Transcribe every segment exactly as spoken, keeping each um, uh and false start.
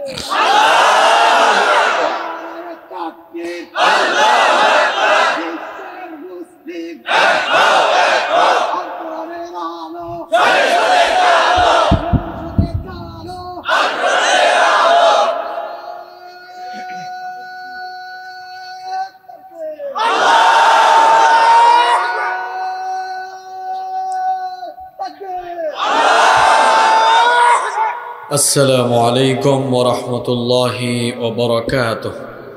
السلام عليكم ورحمة الله وبركاته.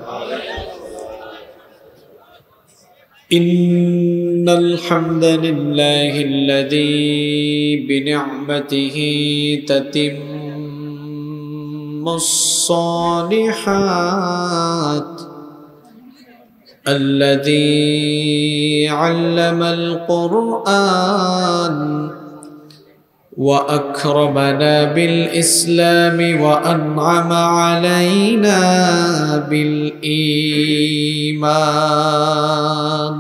إن الحمد لله الذي بنعمته تتم الصالحات، الذي علم القرآن وأكرمنا بالإسلام وأنعم علينا بالإيمان.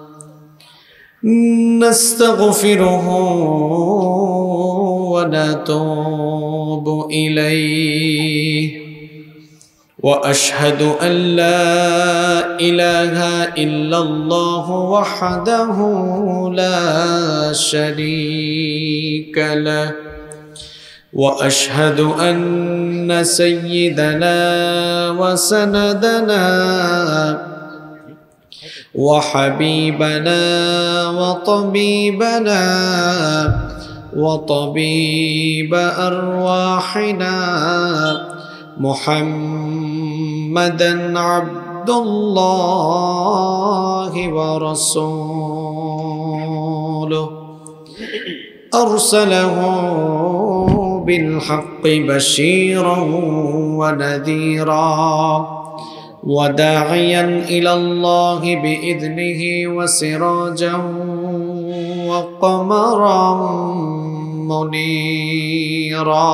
نستغفره ونتوب إليه، وأشهد أن لا إله إلا الله وحده لا شريك له، وأشهد أن سيدنا وسندنا وحبيبنا وطبيبنا وطبيب أرواحنا محمدًا عبد الله ورسوله، أرسله بالحق بشيرا ونذيرا وداعيا إلى الله بإذنه وسراجا وقمرا منيرا.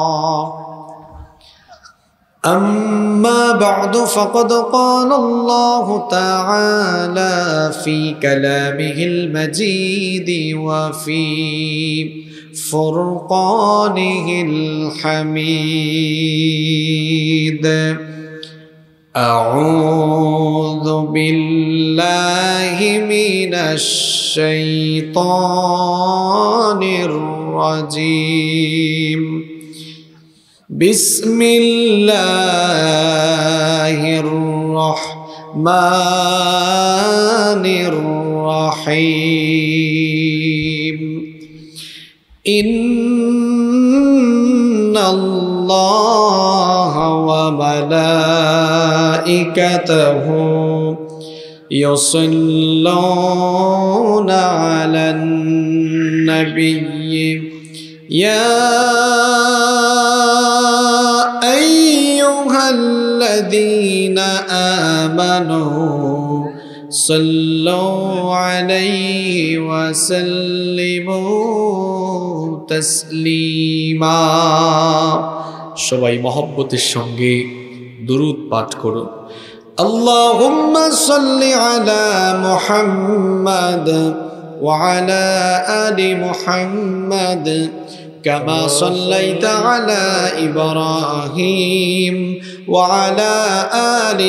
أما بعد، فقد قال الله تعالى في كلامه المجيد وفي فرقانه الحميد: أعوذ بالله من الشيطان الرجيم. بسم الله الرحمن الرحيم. إن الله وملائكته يصلون على النبي يا أيها الذين آمنوا صلوا عليه وسلموا تسليما. সবাই মহব্বতের সঙ্গে দুরূদ পাঠ করুন। আল্লাহুম্মা সাল্লি আলা মুহাম্মাদ ওয়া আলা আলি মুহাম্মাদ كما صليت على إبراهيم وعلى آل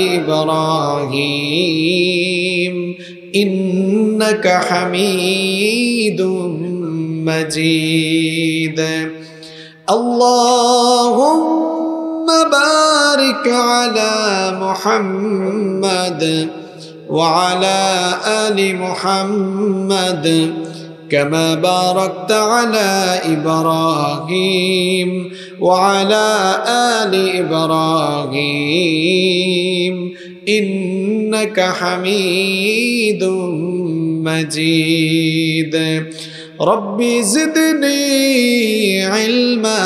إبراهيم إنك حميد مجيد. اللهم بارك على محمد وعلى آل محمد كما باركت على إبراهيم وعلى آل إبراهيم إنك حميد مجيد. ربي زدني علما،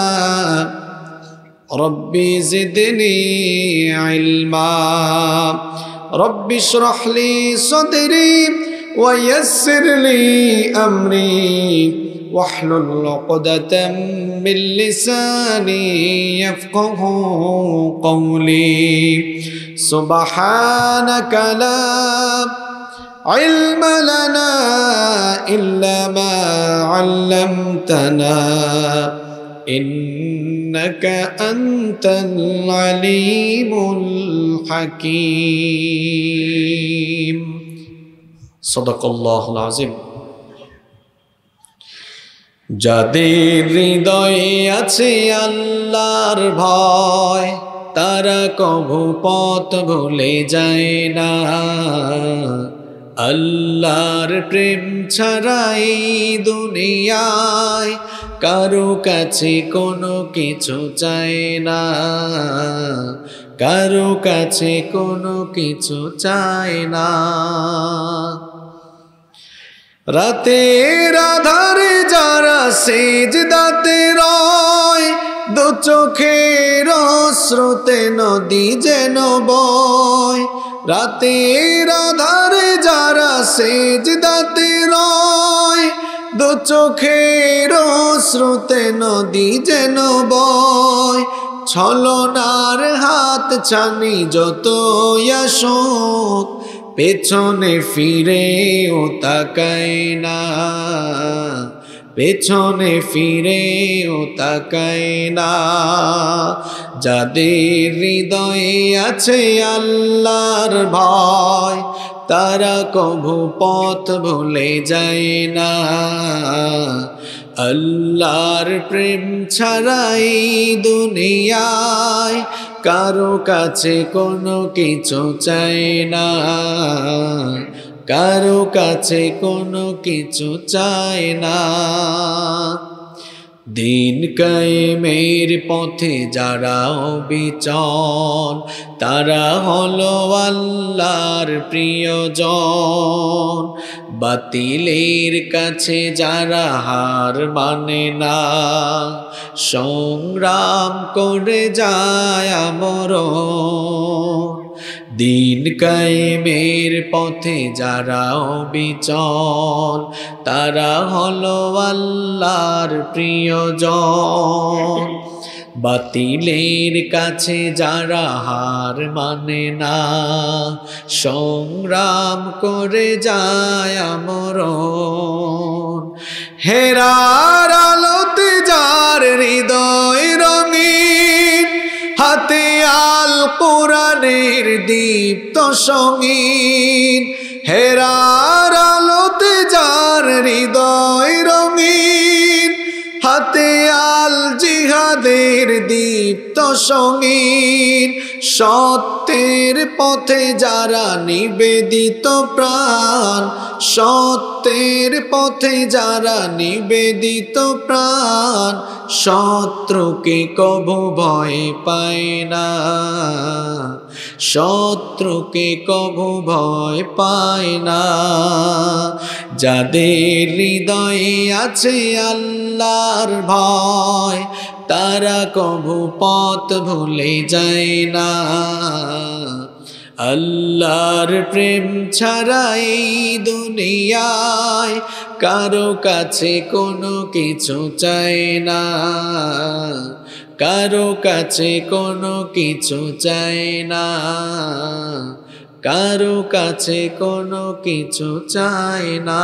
ربي زدني علما. ربي اشرح لي صدري ويسر لي أمري واحلل عقدة من لساني يفقه قولي. سبحانك لا علم لنا إلا ما علمتنا إن ইন্নাকা আনতাল আলিমুল হাকীম। সাদাকাল্লাহুল আযীম। যাদের হৃদয়ে আছে আল্লাহর ভয়, তারা কভু পথ ভুলে যায় না। আল্লাহর প্রেম ছাড়াই দুনিয়ায় কারো কাছে কোনো কিছু চায় না, কারো কাছে কোনো কিছু চায় না। রাতের আধারে যারা সিজদাতে রয়, দু চোখের স্রোতে নদী যেন বয়। রাতের আধারে যারা সিজদাতে রয়, দু চোখের স্রোতে নদী যেন বয়। ছলনার হাত ছানি যতই আসুক, পেছনে ফিরেও তাকায় না, পেছনে ফিরেও তাকায় না। যাদের হৃদয়ে আছে আল্লাহর ভয়, তারা কভু পথ ভুলে যায় না। আল্লাহর প্রেম ছাড়াই দুনিয়ায় কারো কাছে কোনো কিছু চায় না, কারো কাছে কোনো কিছু চায় না। দিন কায়েমের পথে যারা অবিচল, তারা হলো আল্লাহর প্রিয়জন। বাতিলের কাছে যারা হার মানে না, সংগ্রাম করে যায় আমরণ। দিন কায়েমের পথে যারা অবিচল, তারা হলো আল্লাহর প্রিয়জন। বাতিলের কাছে যারা হার মানে না, সংগ্রাম করে যায় আমরণ। হেরার আলোতে যার হৃদয় রঙিন, হাতে আল কোরআনের দীপ্ত সঙ্গীন। হেরার আলোতে যার হৃদয় রঙিন, হাতে আল জিহাদের দীপ্ত সঙ্গীন। সত্যের পথে যারা নিবেদিত প্রাণ, সত্যের পথে যারা নিবেদিত প্রাণ, শত্রুকে কভু ভয় পায় না, শত্রুকে কভু ভয় পায় না। যাদের হৃদয়ে আছে আল্লাহর ভয়, তারা কভু পথ ভুলে যায় না। আল্লাহর প্রেম ছাড়াই দুনিয়ায় কারো কাছে কোনো কিছু চায় না, কারো কাছে কোনো কিছু চায় না, কারো কাছে কোনো কিছু চায় না।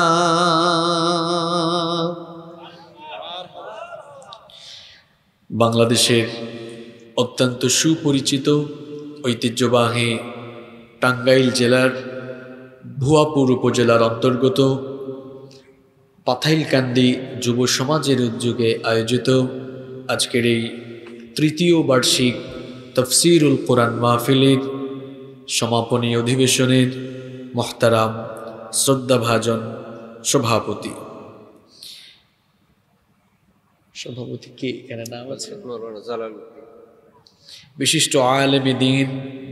বাংলাদেশের অত্যন্ত সুপরিচিত ঐতিহ্যবাহী টাঙ্গাইল জেলার ভুয়াপুর উপজেলার অন্তর্গত পাথাইলকান্দি যুব সমাজের উদ্যোগে আয়োজিত আজকের এই তৃতীয় বার্ষিক তফসিরুল কোরআন মাহফিলের সমাপনী অধিবেশনের মোহতারাম শ্রদ্ধাভাজন সভাপতি সভাপতি কে এখানে নাম আছে, বিশিষ্ট আলেমে দ্বীন,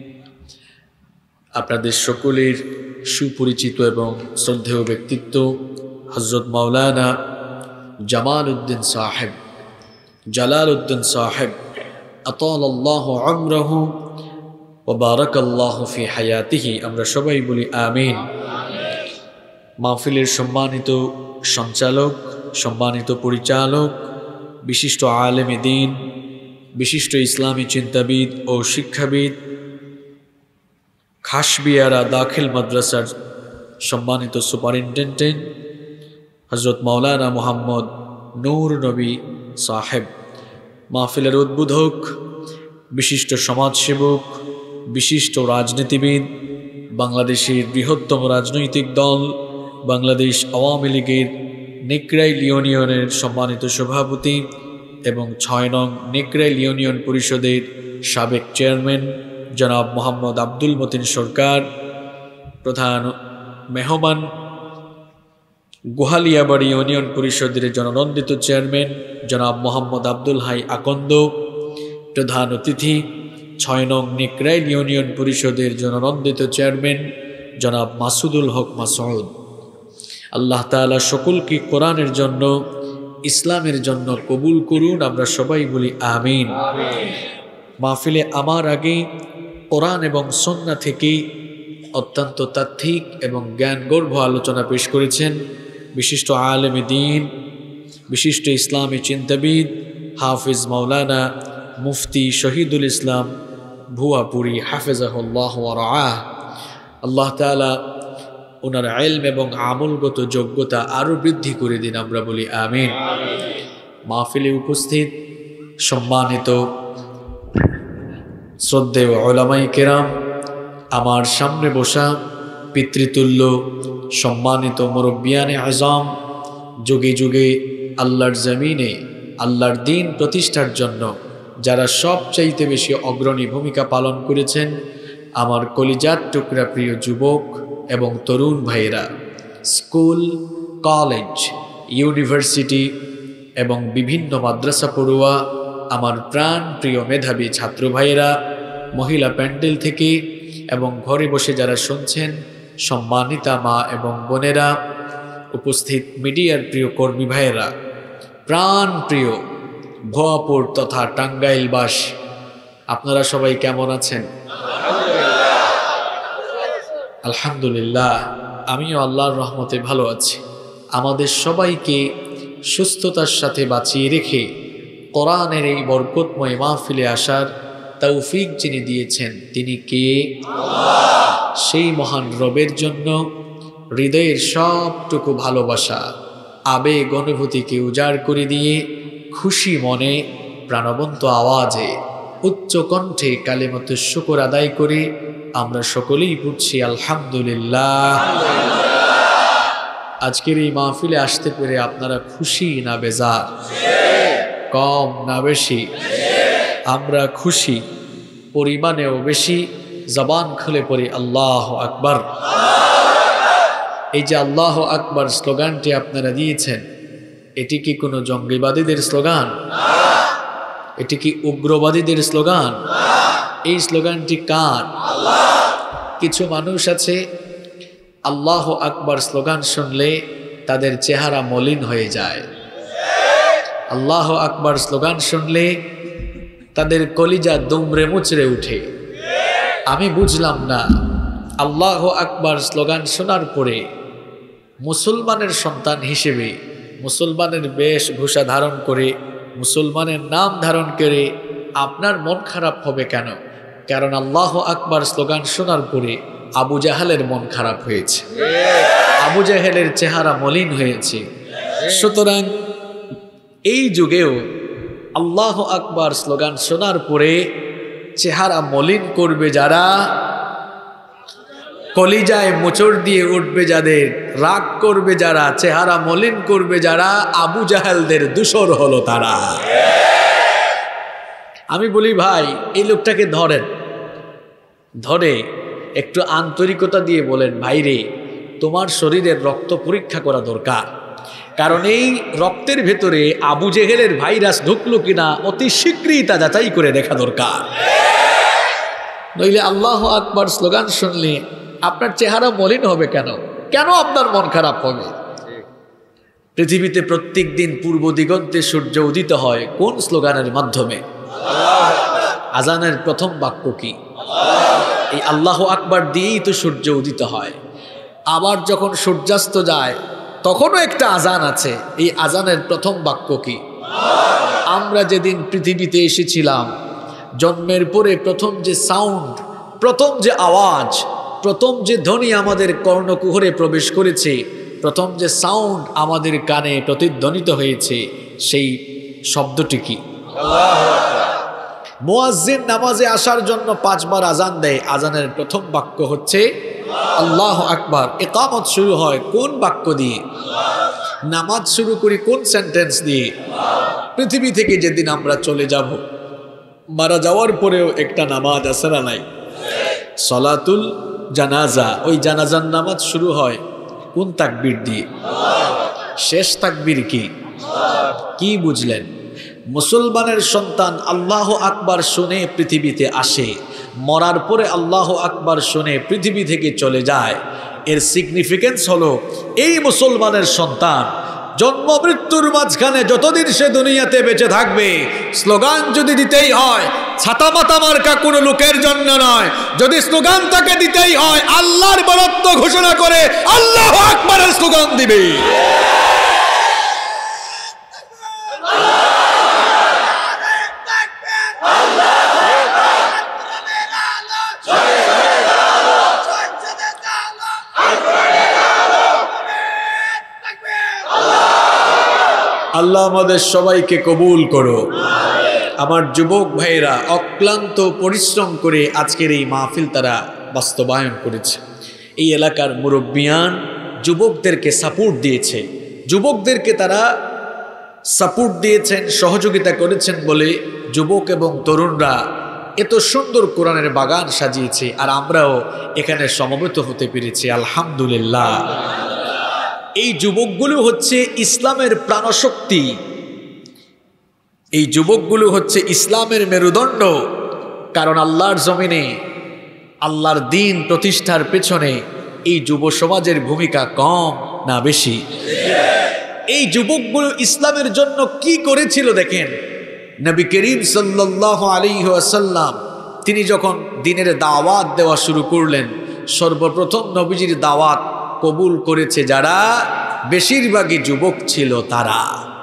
আপনাদের সকলের সুপরিচিত এবং শ্রদ্ধেয় ব্যক্তিত্ব হযরত মাওলানা জামাল উদ্দিন সাহেব, জালাল উদ্দিন সাহেব আতালাল্লাহু উমরাহু ওয়া বারাকাল্লাহু ফি হায়াতিহি। আমরা সবাই বলি আমিন। মাহফিলের সম্মানিত সঞ্চালক, সম্মানিত পরিচালক, বিশিষ্ট আলেমে দ্বীন, বিশিষ্ট ইসলামী চিন্তাবিদ ও শিক্ষাবিদ, খাসবিয়ারা দাখিল মাদ্রাসার সম্মানিত সুপারিনটেন্ডেন্ট হযরত মাওলানা মোহাম্মদ নূর নবী সাহেব, মাহফিলের উদ্বোধক, বিশিষ্ট সমাজসেবক, বিশিষ্ট রাজনীতিবিদ, বাংলাদেশের বৃহত্তম রাজনৈতিক দল বাংলাদেশ আওয়ামী লীগের নেকড়াইল ইউনিয়নের সম্মানিত সভাপতি এবং ছয় নং নেকড়াইল ইউনিয়ন পরিষদের সাবেক চেয়ারম্যান জনাব মোহাম্মদ আব্দুল মতিন সরকার, প্রধান মেহমান গোহালিয়াবাড়ি ইউনিয়ন পরিষদের জননন্দিত চেয়ারম্যান জনাব মোহাম্মদ আব্দুল হাই আকন্দ, প্রধান অতিথি ছয় নং নেকড়াইল ইউনিয়ন পরিষদের জননন্দিত চেয়ারম্যান জনাব মাসুদুল হক মাসউদ। আল্লাহ তাআলা সকলকে কোরআনের জন্য, ইসলামের জন্য কবুল করুন। আমরা সবাই বলি আমিন। মাহফিলে আমার আগে কোরআন এবং সুন্নাহ থেকে অত্যন্ত তাত্ত্বিক এবং জ্ঞানগর্ভ আলোচনা পেশ করেছেন বিশিষ্ট আলেমে দ্বীন, বিশিষ্ট ইসলামী চিন্তাবিদ হাফিজ মাওলানা মুফতি শহীদুল ইসলাম ভুয়াপুরী হাফেজাহুল্লাহ ওয়া রাআহ। আল্লাহ তাআলা ওনার ইলম এবং আমলগত যোগ্যতা আরও বৃদ্ধি করে দিন। আমরা বলি আমিন। মাহফিলে উপস্থিত সম্মানিত শ্রদ্ধেয় উলামায়ে কেরাম, আমার সামনে বসা পিতৃতুল্য সম্মানিত মুরব্বিয়ানে আজম, যুগে যুগে আল্লাহর জমিনে আল্লাহর দ্বীন প্রতিষ্ঠার জন্য যারা সবচাইতে বেশি অগ্রণী ভূমিকা পালন করেছেন, আমার কলিজার টুকরা প্রিয় যুবক এবং তরুণ ভাইয়েরা, স্কুল, কলেজ, ইউনিভার্সিটি এবং বিভিন্ন মাদ্রাসা পড়ুয়া, আমার প্রাণ প্রিয় মেধাবী ছাত্র ভাইয়েরা, মহিলা প্যান্ডেল থেকে এবং ঘরে বসে যারা শুনছেন, সম্মানিতা মা এবং বোনেরা, উপস্থিত মিডিয়ার প্রিয় কর্মী ভাইয়েরা, প্রাণ প্রিয় ভুয়াপুর তথা টাঙ্গাইলবাস, আপনারা সবাই কেমন আছেন? আলহামদুলিল্লাহ, আমিও আল্লাহর রহমতে ভালো আছি। আমাদের সবাইকে সুস্থতার সাথে বাঁচিয়ে রেখে কোরআনের এই বরকতময় মাহফিলে আসার তৌফিক যিনি দিয়েছেন তিনি কে? আল্লাহ। সেই মহান রবের জন্য হৃদয়ের সবটুকু ভালোবাসা, আবেগ, অনুভূতিকে উজাড় করে দিয়ে খুশি মনে প্রাণবন্ত আওয়াজে উচ্চ কণ্ঠে কালিমাতে শুকর আদায় করে আমরা সকলেই পড়ছি আলহামদুলিল্লাহ। আজকের এই মাহফিলে আসতে পেরে আপনারা খুশি না বেজার? কম না বেশি? আমরা খুশি, পরিমাণেও বেশি। জবান খুলে পড়ি আল্লাহ আকবার। এই যে আল্লাহ আকবার স্লোগানটি আপনারা দিয়েছেন, এটি কি কোনো জঙ্গিবাদীদের স্লোগান? এটি কি উগ্রবাদীদের স্লোগান? এই স্লোগানটি কার? কিছু মানুষ আছে আল্লাহ আকবার স্লোগান শুনলে তাদের চেহারা মলিন হয়ে যায়। আল্লাহ আকবার স্লোগান শুনলে তাদের কলিজা দুমড়ে মুচড়ে উঠে। আমি বুঝলাম না, আল্লাহ আকবার স্লোগান শোনার পরে মুসলমানের সন্তান হিসেবে, মুসলমানের বেশভূষা ধারণ করে, মুসলমানের নাম ধারণ করে আপনার মন খারাপ হবে কেন? কারণ আল্লাহ আকবার স্লোগান শোনার পরে আবু জাহালের মন খারাপ হয়েছে, আবু জাহেলের চেহারা মলিন হয়েছে। সুতরাং এই যুগেও আল্লাহ আকবার স্লোগান শোনার পরে চেহারা মলিন করবে যারা, কলিজায় মোচড় দিয়ে উঠবে যাদের, রাগ করবে যারা, চেহারা মলিন করবে যারা, আবু জাহেলদের দূষর হলো তারা। আমি বলি ভাই, এই লোকটাকে ধরেন, ধরে একটু আন্তরিকতা দিয়ে বলেন, ভাই রে, তোমার শরীরের রক্ত পরীক্ষা করা দরকার। কারণ এই রক্তের ভেতরে আবু জেহেলের ভাইরাস ঢুকলো কিনা অতি শীঘ্রই তা যাচাই করে দেখা দরকার। নইলে আল্লাহ আকবার স্লোগান শুনলে আপনার চেহারা মলিন হবে কেন? কেন আপনার মন খারাপ হবে? পৃথিবীতে প্রত্যেক দিন পূর্ব দিগন্তে সূর্য উদিত হয় কোন স্লোগানের মাধ্যমে? আজানের প্রথম বাক্য কি? এই আল্লাহ আকবার দিয়েই তো সূর্য উদিত হয়। আবার যখন সূর্যাস্ত যায় তখনও একটা আজান আছে। এই আজানের প্রথম বাক্য কি? আমরা যেদিন পৃথিবীতে এসেছিলাম, জন্মের পরে প্রথম যে সাউন্ড, প্রথম যে আওয়াজ, প্রথম যে ধ্বনি আমাদের কর্ণকুহরে প্রবেশ করেছে, প্রথম যে সাউন্ড আমাদের কানে প্রতিধ্বনিত হয়েছে, সেই শব্দটি কি? মুয়াজ্জিন নামাজে আসার জন্য পাঁচবার আজান দেয়, আজানের প্রথম বাক্য হচ্ছে আল্লাহু আকবার। ইকামত শুরু হয় কোন বাক্য দিয়ে? নামাজ শুরু করি কোন সেন্টেন্স দিয়ে? পৃথিবী থেকে যেদিন আমরা চলে যাব, মারা যাওয়ার পরেও একটা নামাজ আছে না নাই? সলাতুল জানাজা। ওই জানাজার নামাজ শুরু হয় কোন তাকবীর দিয়ে? শেষ তাকবীর কি? কি বুঝলেন? মুসলমানের সন্তান আল্লাহু আকবার শুনে পৃথিবীতে আসে, মরার পরে আল্লাহু আকবার শুনে পৃথিবী থেকে চলে যায়। এর সিগনিফিকেন্স হলো এই মুসলমানের সন্তান জন্ম মৃত্যুর মাঝখানে যতদিন সে দুনিয়াতে বেঁচে থাকবে, স্লোগান যদি দিতেই হয় ছাতা মাতা মার্কা কোনো লোকের জন্য নয়, যদি স্লোগান তাকে দিতেই হয় আল্লাহর বরত্ব ঘোষণা করে আল্লাহু আকবারের স্লোগান দিবে। আল্লাহ আমাদের সবাইকে কবুল করো। আমার যুবক ভাইয়েরা অক্লান্ত পরিশ্রম করে আজকের এই মাহফিল তারা বাস্তবায়ন করেছে। এই এলাকার মুরব্বিয়ান যুবকদেরকে সাপোর্ট দিয়েছে, যুবকদেরকে তারা সাপোর্ট দিয়েছেন, সহযোগিতা করেছেন বলে যুবক এবং তরুণরা এত সুন্দর কোরআনের বাগান সাজিয়েছে, আর আমরাও এখানে সমবেত হতে পেরেছি, আলহামদুলিল্লাহ। এই যুবকগুলো হচ্ছে ইসলামের প্রাণশক্তি, এই যুবকগুলো হচ্ছে ইসলামের মেরুদণ্ড। কারণ আল্লাহর জমিনে আল্লাহর দ্বীন প্রতিষ্ঠার পেছনে এই যুব সমাজের ভূমিকা কম না বেশি? এই যুবকগুলো ইসলামের জন্য কি করেছিল দেখেন। নবী করিম সাল্লাল্লাহু আলাইহি ওয়াসাল্লাম তিনি যখন দ্বীনের দাওয়াত দেওয়া শুরু করলেন, সর্বপ্রথম নবীজির দাওয়াত কবুল করেছে যারা, বেশিরভাগই যুবক ছিল তারা।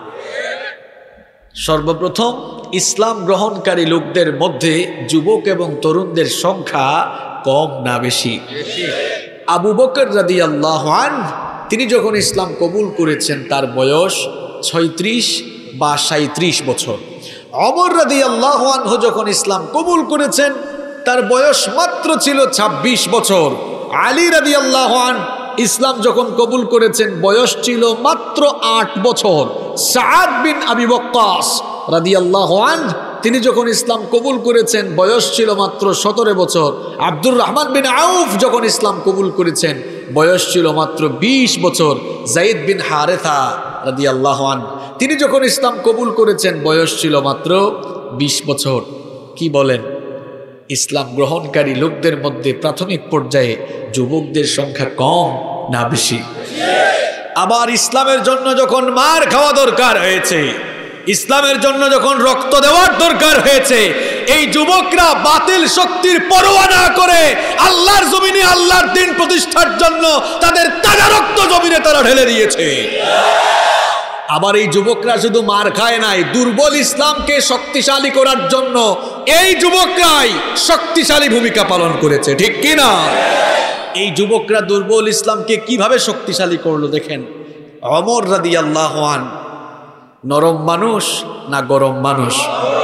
সর্বপ্রথম ইসলাম গ্রহণকারী লোকদের মধ্যে যুবক এবং তরুণদের সংখ্যা কম না বেশি? আবু বকর রাদিয়াল্লাহু আনহু তিনি যখন ইসলাম কবুল করেছেন তার বয়স ছয়ত্রিশ বা সাঁইত্রিশ বছর। ওমর রাদিয়াল্লাহু আনহু যখন ইসলাম কবুল করেছেন তার বয়স মাত্র ছিল ছাব্বিশ বছর। আলী রাদিয়াল্লাহু আনহু ইসলাম যখন কবুল করেছেন বয়স ছিল মাত্র আট বছর। সাআদ বিন আবি ওয়াক্কাস রাদিয়াল্লাহু আনহু তিনি যখন ইসলাম কবুল করেছেন বয়স ছিল মাত্র সতেরো বছর। আব্দুর রহমান বিন আউফ যখন ইসলাম কবুল করেছেন বয়স ছিল মাত্র বিশ বছর। যায়েদ বিন হারেথা রাদিয়াল্লাহু আনহু তিনি যখন ইসলাম কবুল করেছেন বয়স ছিল মাত্র বিশ বছর। কি বলেন? ইসলাম গ্রহণকারী লোকদের মধ্যে প্রাথমিক পর্যায়ে যুবকদের সংখ্যা কম না বেশি? আবার ইসলামের জন্য যখন মার খাওয়া দরকার হয়েছে, ইসলামের জন্য যখন রক্ত দেওয়ার দরকার হয়েছে, এই যুবকরা বাতিল শক্তির পরোয়া না করে আল্লাহর জমিনে আল্লাহর দ্বীন প্রতিষ্ঠার জন্য তাদের তাজা রক্ত জমিনে তারা ঢেলে দিয়েছে। আবার এই যুবকরা শুধু মার খায় নাই, দুর্বল ইসলামকে শক্তিশালী করার জন্য এই যুবকরাই শক্তিশালী ভূমিকা পালন করেছে, ঠিক কি না? এই যুবকরা দুর্বল ইসলামকে কিভাবে শক্তিশালী করলো দেখেন। ওমর রাদিয়াল্লাহু আনহু নরম মানুষ না গরম মানুষ?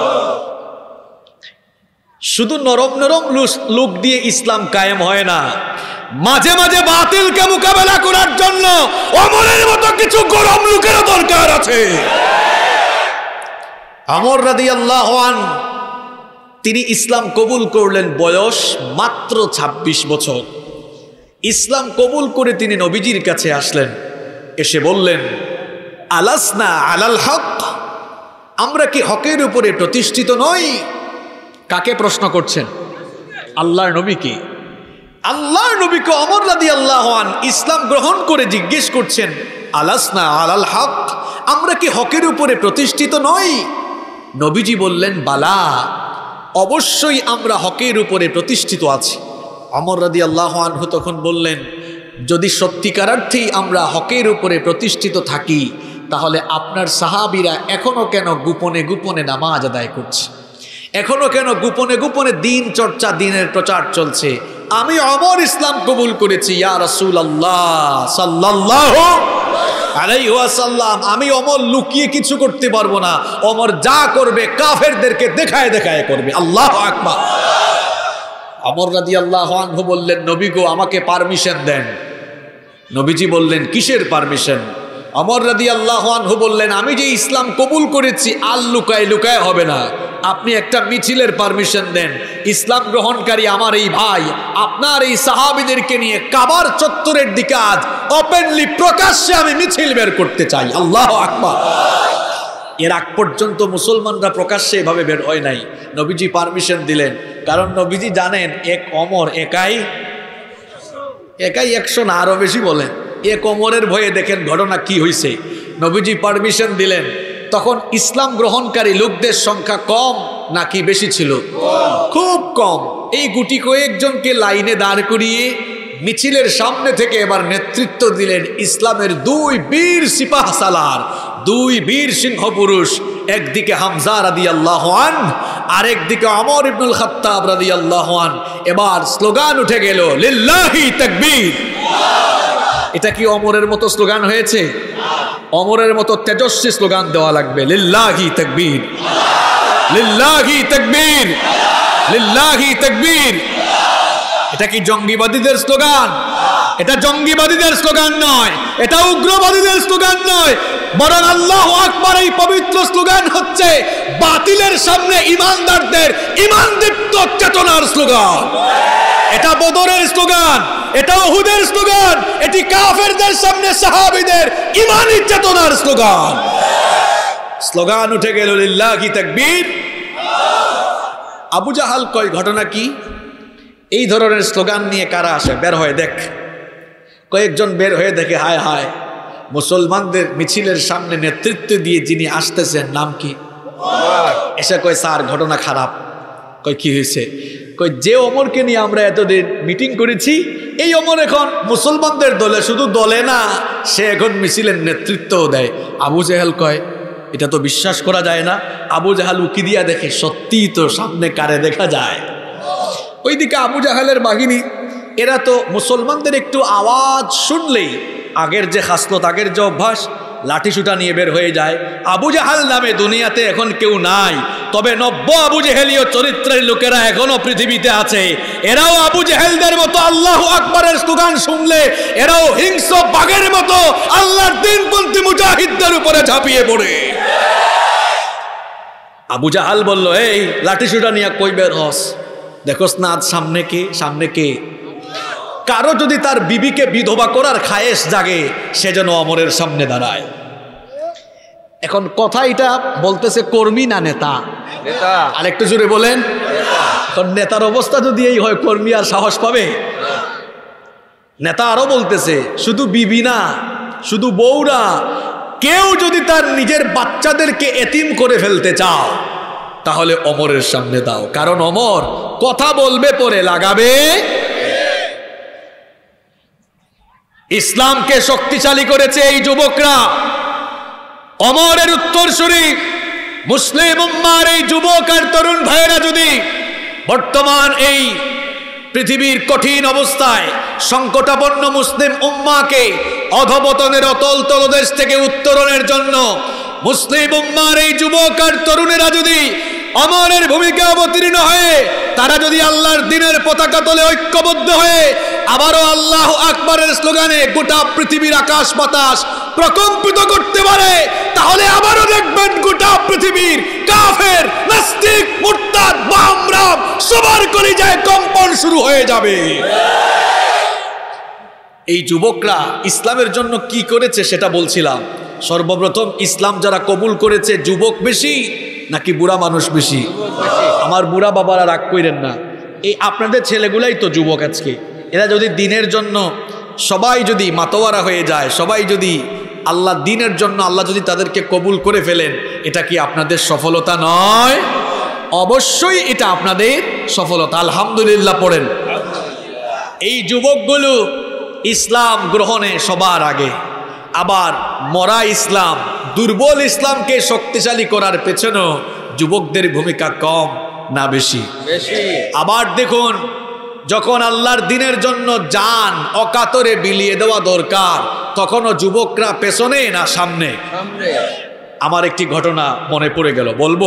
শুধু নরম নরম লোক দিয়ে ইসলাম কায়েম হয় না, মাঝে মাঝে বাতিলকে মোকাবেলা করার জন্য ওমরের মতো কিছু গরম লোকের দরকার আছে। ওমর রাদিয়াল্লাহু আনহু তিনি ইসলাম কবুল করলেন বয়স মাত্র ছাব্বিশ বছর। ইসলাম কবুল করে তিনি নবীজির কাছে আসলেন, এসে বললেন, আলাসনা আলাল হক, আমরা কি হকের উপরে প্রতিষ্ঠিত নই? কাকে প্রশ্ন করছেন? আল্লাহর নবীকে। আল্লাহর নবীকে ওমর রাদিয়াল্লাহু আনহু ইসলাম গ্রহণ করে জিজ্ঞেস করছেন, আলাসনা আলাল হক, আমরা কি হকের উপরে প্রতিষ্ঠিত নই? নবীজি বললেন, বালা, অবশ্যই আমরা হকের উপরে প্রতিষ্ঠিত আছি। ওমর রাদিয়াল্লাহু আনহু তখন বললেন, যদি সত্যিকারার্থেই আমরা হকের উপরে প্রতিষ্ঠিত থাকি তাহলে আপনার সাহাবীরা এখনো কেন গোপনে গোপনে নামাজ আদায় করছে, এখনো কেন গোপনে গোপনে দিন চর্চা, দিনের প্রচার চলছে? আমি ওমর ইসলাম কবুল করেছি, ইয়া রাসূলুল্লাহ সাল্লাল্লাহু আলাইহি ওয়াসাল্লাম, আমি ওমর লুকিয়ে কিছু করতে পারবো না, ওমর যা করবে কাফেরদেরকে দেখায় দেখায় করবে। আল্লাহু আকবার। ওমর রাদিয়াল্লাহু আনহু বললেন, নবী গো আমাকে পারমিশন দেন। নবীজি বললেন, কিসের পারমিশন? ওমর রাদিয়াল্লাহু আনহু বললেন, আমি যে ইসলাম কবুল করেছি আর লুকায় লুকায় হবে না, আপনি একটা মিছিলের পারমিশন দেন। ইসলাম গ্রহণকারী আমার এই ভাই আপনার এই সাহাবীদেরকে নিয়ে কাবার চত্বরের দিকে আজ ওপেনলি প্রকাশ্যে আমি মিছিল বের করতে চাই। আল্লাহু আকবার। এর আগ পর্যন্ত মুসলমানরা প্রকাশ্যে এভাবে বের হয় নাই, নবীজি পারমিশন দিলেন। কারণ নবীজি জানেন এক ওমর একাই একাই একশো না আরো বেশি বলেন, এক ওমরের ভয়ে দেখেন ঘটনা কি হয়েছে। নবীজি পারমিশন দিলেন, তখন ইসলাম গ্রহণকারী লোকদের সংখ্যা কম নাকি বেশি ছিল? খুব কম। এই গুটি কয়েকজনকে লাইনে দাঁড় করিয়ে মিছিলের সামনে থেকে এবার নেতৃত্ব দিলেন ইসলামের দুই বীর সিপাহ সালার, দুই বীর সিংহ পুরুষ। একদিকে হামজা রাদিয়াল্লাহু আনহু, আরেকদিকে ওমর ইবনুল খাত্তাব রাদিয়াল্লাহু আনহু। এবার স্লোগান উঠে গেল, লিল্লাহি তাকবীর। এটা কি ওমরের মতো স্লোগান হয়েছে? ওমরের মতো তেজস্বী স্লোগান দেওয়া লাগবে, লিল্লাহি তাকবীর, লিল্লাহি তাকবীর, লিল্লাহি তাকবীর। এটা কি জঙ্গিবাদীদের স্লোগান? এটা জঙ্গিবাদীদের স্লোগান নয়, এটা উগ্রবাদীদের স্লোগান নয়, বরং আল্লাহু আকবার এই পবিত্র স্লোগান হচ্ছে বাতিলের সামনে ইমানদারদের ঈমানদীপ্ত চেতনার স্লোগান। এটা বদরের স্লোগান, এটা উহুদের স্লোগান, এটি কাফেরদের সামনে সাহাবীদের ঈমানী চেতনার স্লোগান। স্লোগান উঠে গেল, লিল্লাহি তাকবীর। আবু জাহাল কয়, ঘটনা কি? এই ধরনের স্লোগান নিয়ে কারা আসে? বের হয়ে দেখ। কয়েকজন বের হয়ে দেখে, হায় হায়, মুসলমানদের মিছিলের সামনে নেতৃত্ব দিয়ে যিনি আসতেছেন নাম কি? এসে কয়, স্যার ঘটনা খারাপ। কয় কি হয়েছে? কয় যে ওমরকে নিয়ে আমরা এতদিন মিটিং করেছি, এই ওমর এখন মুসলমানদের দলে, শুধু দলে না, সে এখন মিছিলের নেতৃত্বও দেয়। আবু জাহেল কয়, এটা তো বিশ্বাস করা যায় না। আবু জাহাল উকি দিয়া দেখে, সত্যিই তো সামনে কারে দেখা যায়। ওইদিকে আবু জাহালের বাহিনী, এরা তো মুসলমানদের একটু আওয়াজ শুনলেই আগের যে খাসলত, আগের যে অভ্যাস, লাঠি সুটা নিয়ে বের হয়ে যায়। আবু জাহাল নামে দুনিয়াতে এখন কেউ নাই, তবে নব্য আবু জেহেলীয় চরিত্রের লোকেরা এখনো পৃথিবীতে আছে। এরাও আবু জেহেলদের মতো আল্লাহু আকবারের স্লোগান শুনলে এরাও হিংস্র বাঘের মতো আল্লাহর দ্বীনপন্থী মুজাহিদদের উপরে ঝাঁপিয়ে পড়ে। আবু জাহাল বলল, এই লাঠি সুটা নিয়ে কই বের হস? দেখোস না আজ সামনে কে? সামনে কে? কারো যদি তার বিবিকে বিধবা করার খায়েশ জাগে, সে যেন ওমরের সামনে দাঁড়ায়। এখন কথা এটা বলতেছে কর্মী না নেতা? আর একটু জোরে বলেন। এখন নেতার অবস্থা যদি এই হয়, কর্মী আর সাহস পাবে? নেতা আরো বলতেছে, শুধু বিবি না, শুধু বউ না, কেউ যদি তার নিজের বাচ্চাদেরকে এতিম করে ফেলতে চাও, তাহলে ওমরের সামনে দাও, কারণ ওমর কথা বলবে পরে লাগাবে। ইসলামকে শক্তিশালী করেছে এই যুবকরা। ওমরের উত্তরসূরি মুসলিম উম্মার এই যুবক আর তরুণ ভাইয়েরা যদি বর্তমান এই পৃথিবীর কঠিন অবস্থায় সংকটাপন্ন মুসলিম উম্মাকে অধপতনের অতল তলদেশ থেকে উত্তরণের জন্য মুসলিম উম্মার এই যুবক আর তরুণেরা যদি ওমরের ভূমিকা অবতীর্ণ হয়ে তারা যদি আল্লাহর দ্বীনের পতাকা তলে ঐক্যবদ্ধ হয়ে আবারও আল্লাহু আকবারের স্লোগানে গোটা পৃথিবীর আকাশ বাতাস প্রকম্পিত করতে পারে, তাহলে আবারও দেখবেন গোটা পৃথিবীর কাফের, নাস্তিক, মুরতাদ, বামরাম সবার কলিজায় কম্পন শুরু হয়ে যাবে। এই যুবকরা ইসলামের জন্য কি করেছে সেটা বলছিলাম। সর্বপ্রথম ইসলাম যারা কবুল করেছে, যুবক বেশি নাকি বুড়া মানুষ বেশি? আমার বুড়া বাবারা রাগ করেন না, এই আপনাদের ছেলেগুলাই তো যুবক আজকে। এরা যদি দিনের জন্য সবাই যদি মাতোয়ারা হয়ে যায়, সবাই যদি আল্লাহ দিনের জন্য আল্লাহ যদি তাদেরকে কবুল করে ফেলেন, এটা কি আপনাদের সফলতা নয়? অবশ্যই এটা আপনাদের সফলতা। আলহামদুলিল্লাহ পড়েন। এই যুবকগুলো ইসলাম গ্রহণে সবার আগে, আবার মরা ইসলাম, দুর্বল ইসলামকে শক্তিশালী করার পেছনেও যুবকদের ভূমিকা কম না বেশি? আবার দেখুন, যখন আল্লাহর দ্বীনের জন্য জান অকাতরে বিলিয়ে দেওয়া দরকার, তখনও যুবকরা পেছনে না সামনে? আমার একটি ঘটনা মনে পড়ে গেল, বলবো?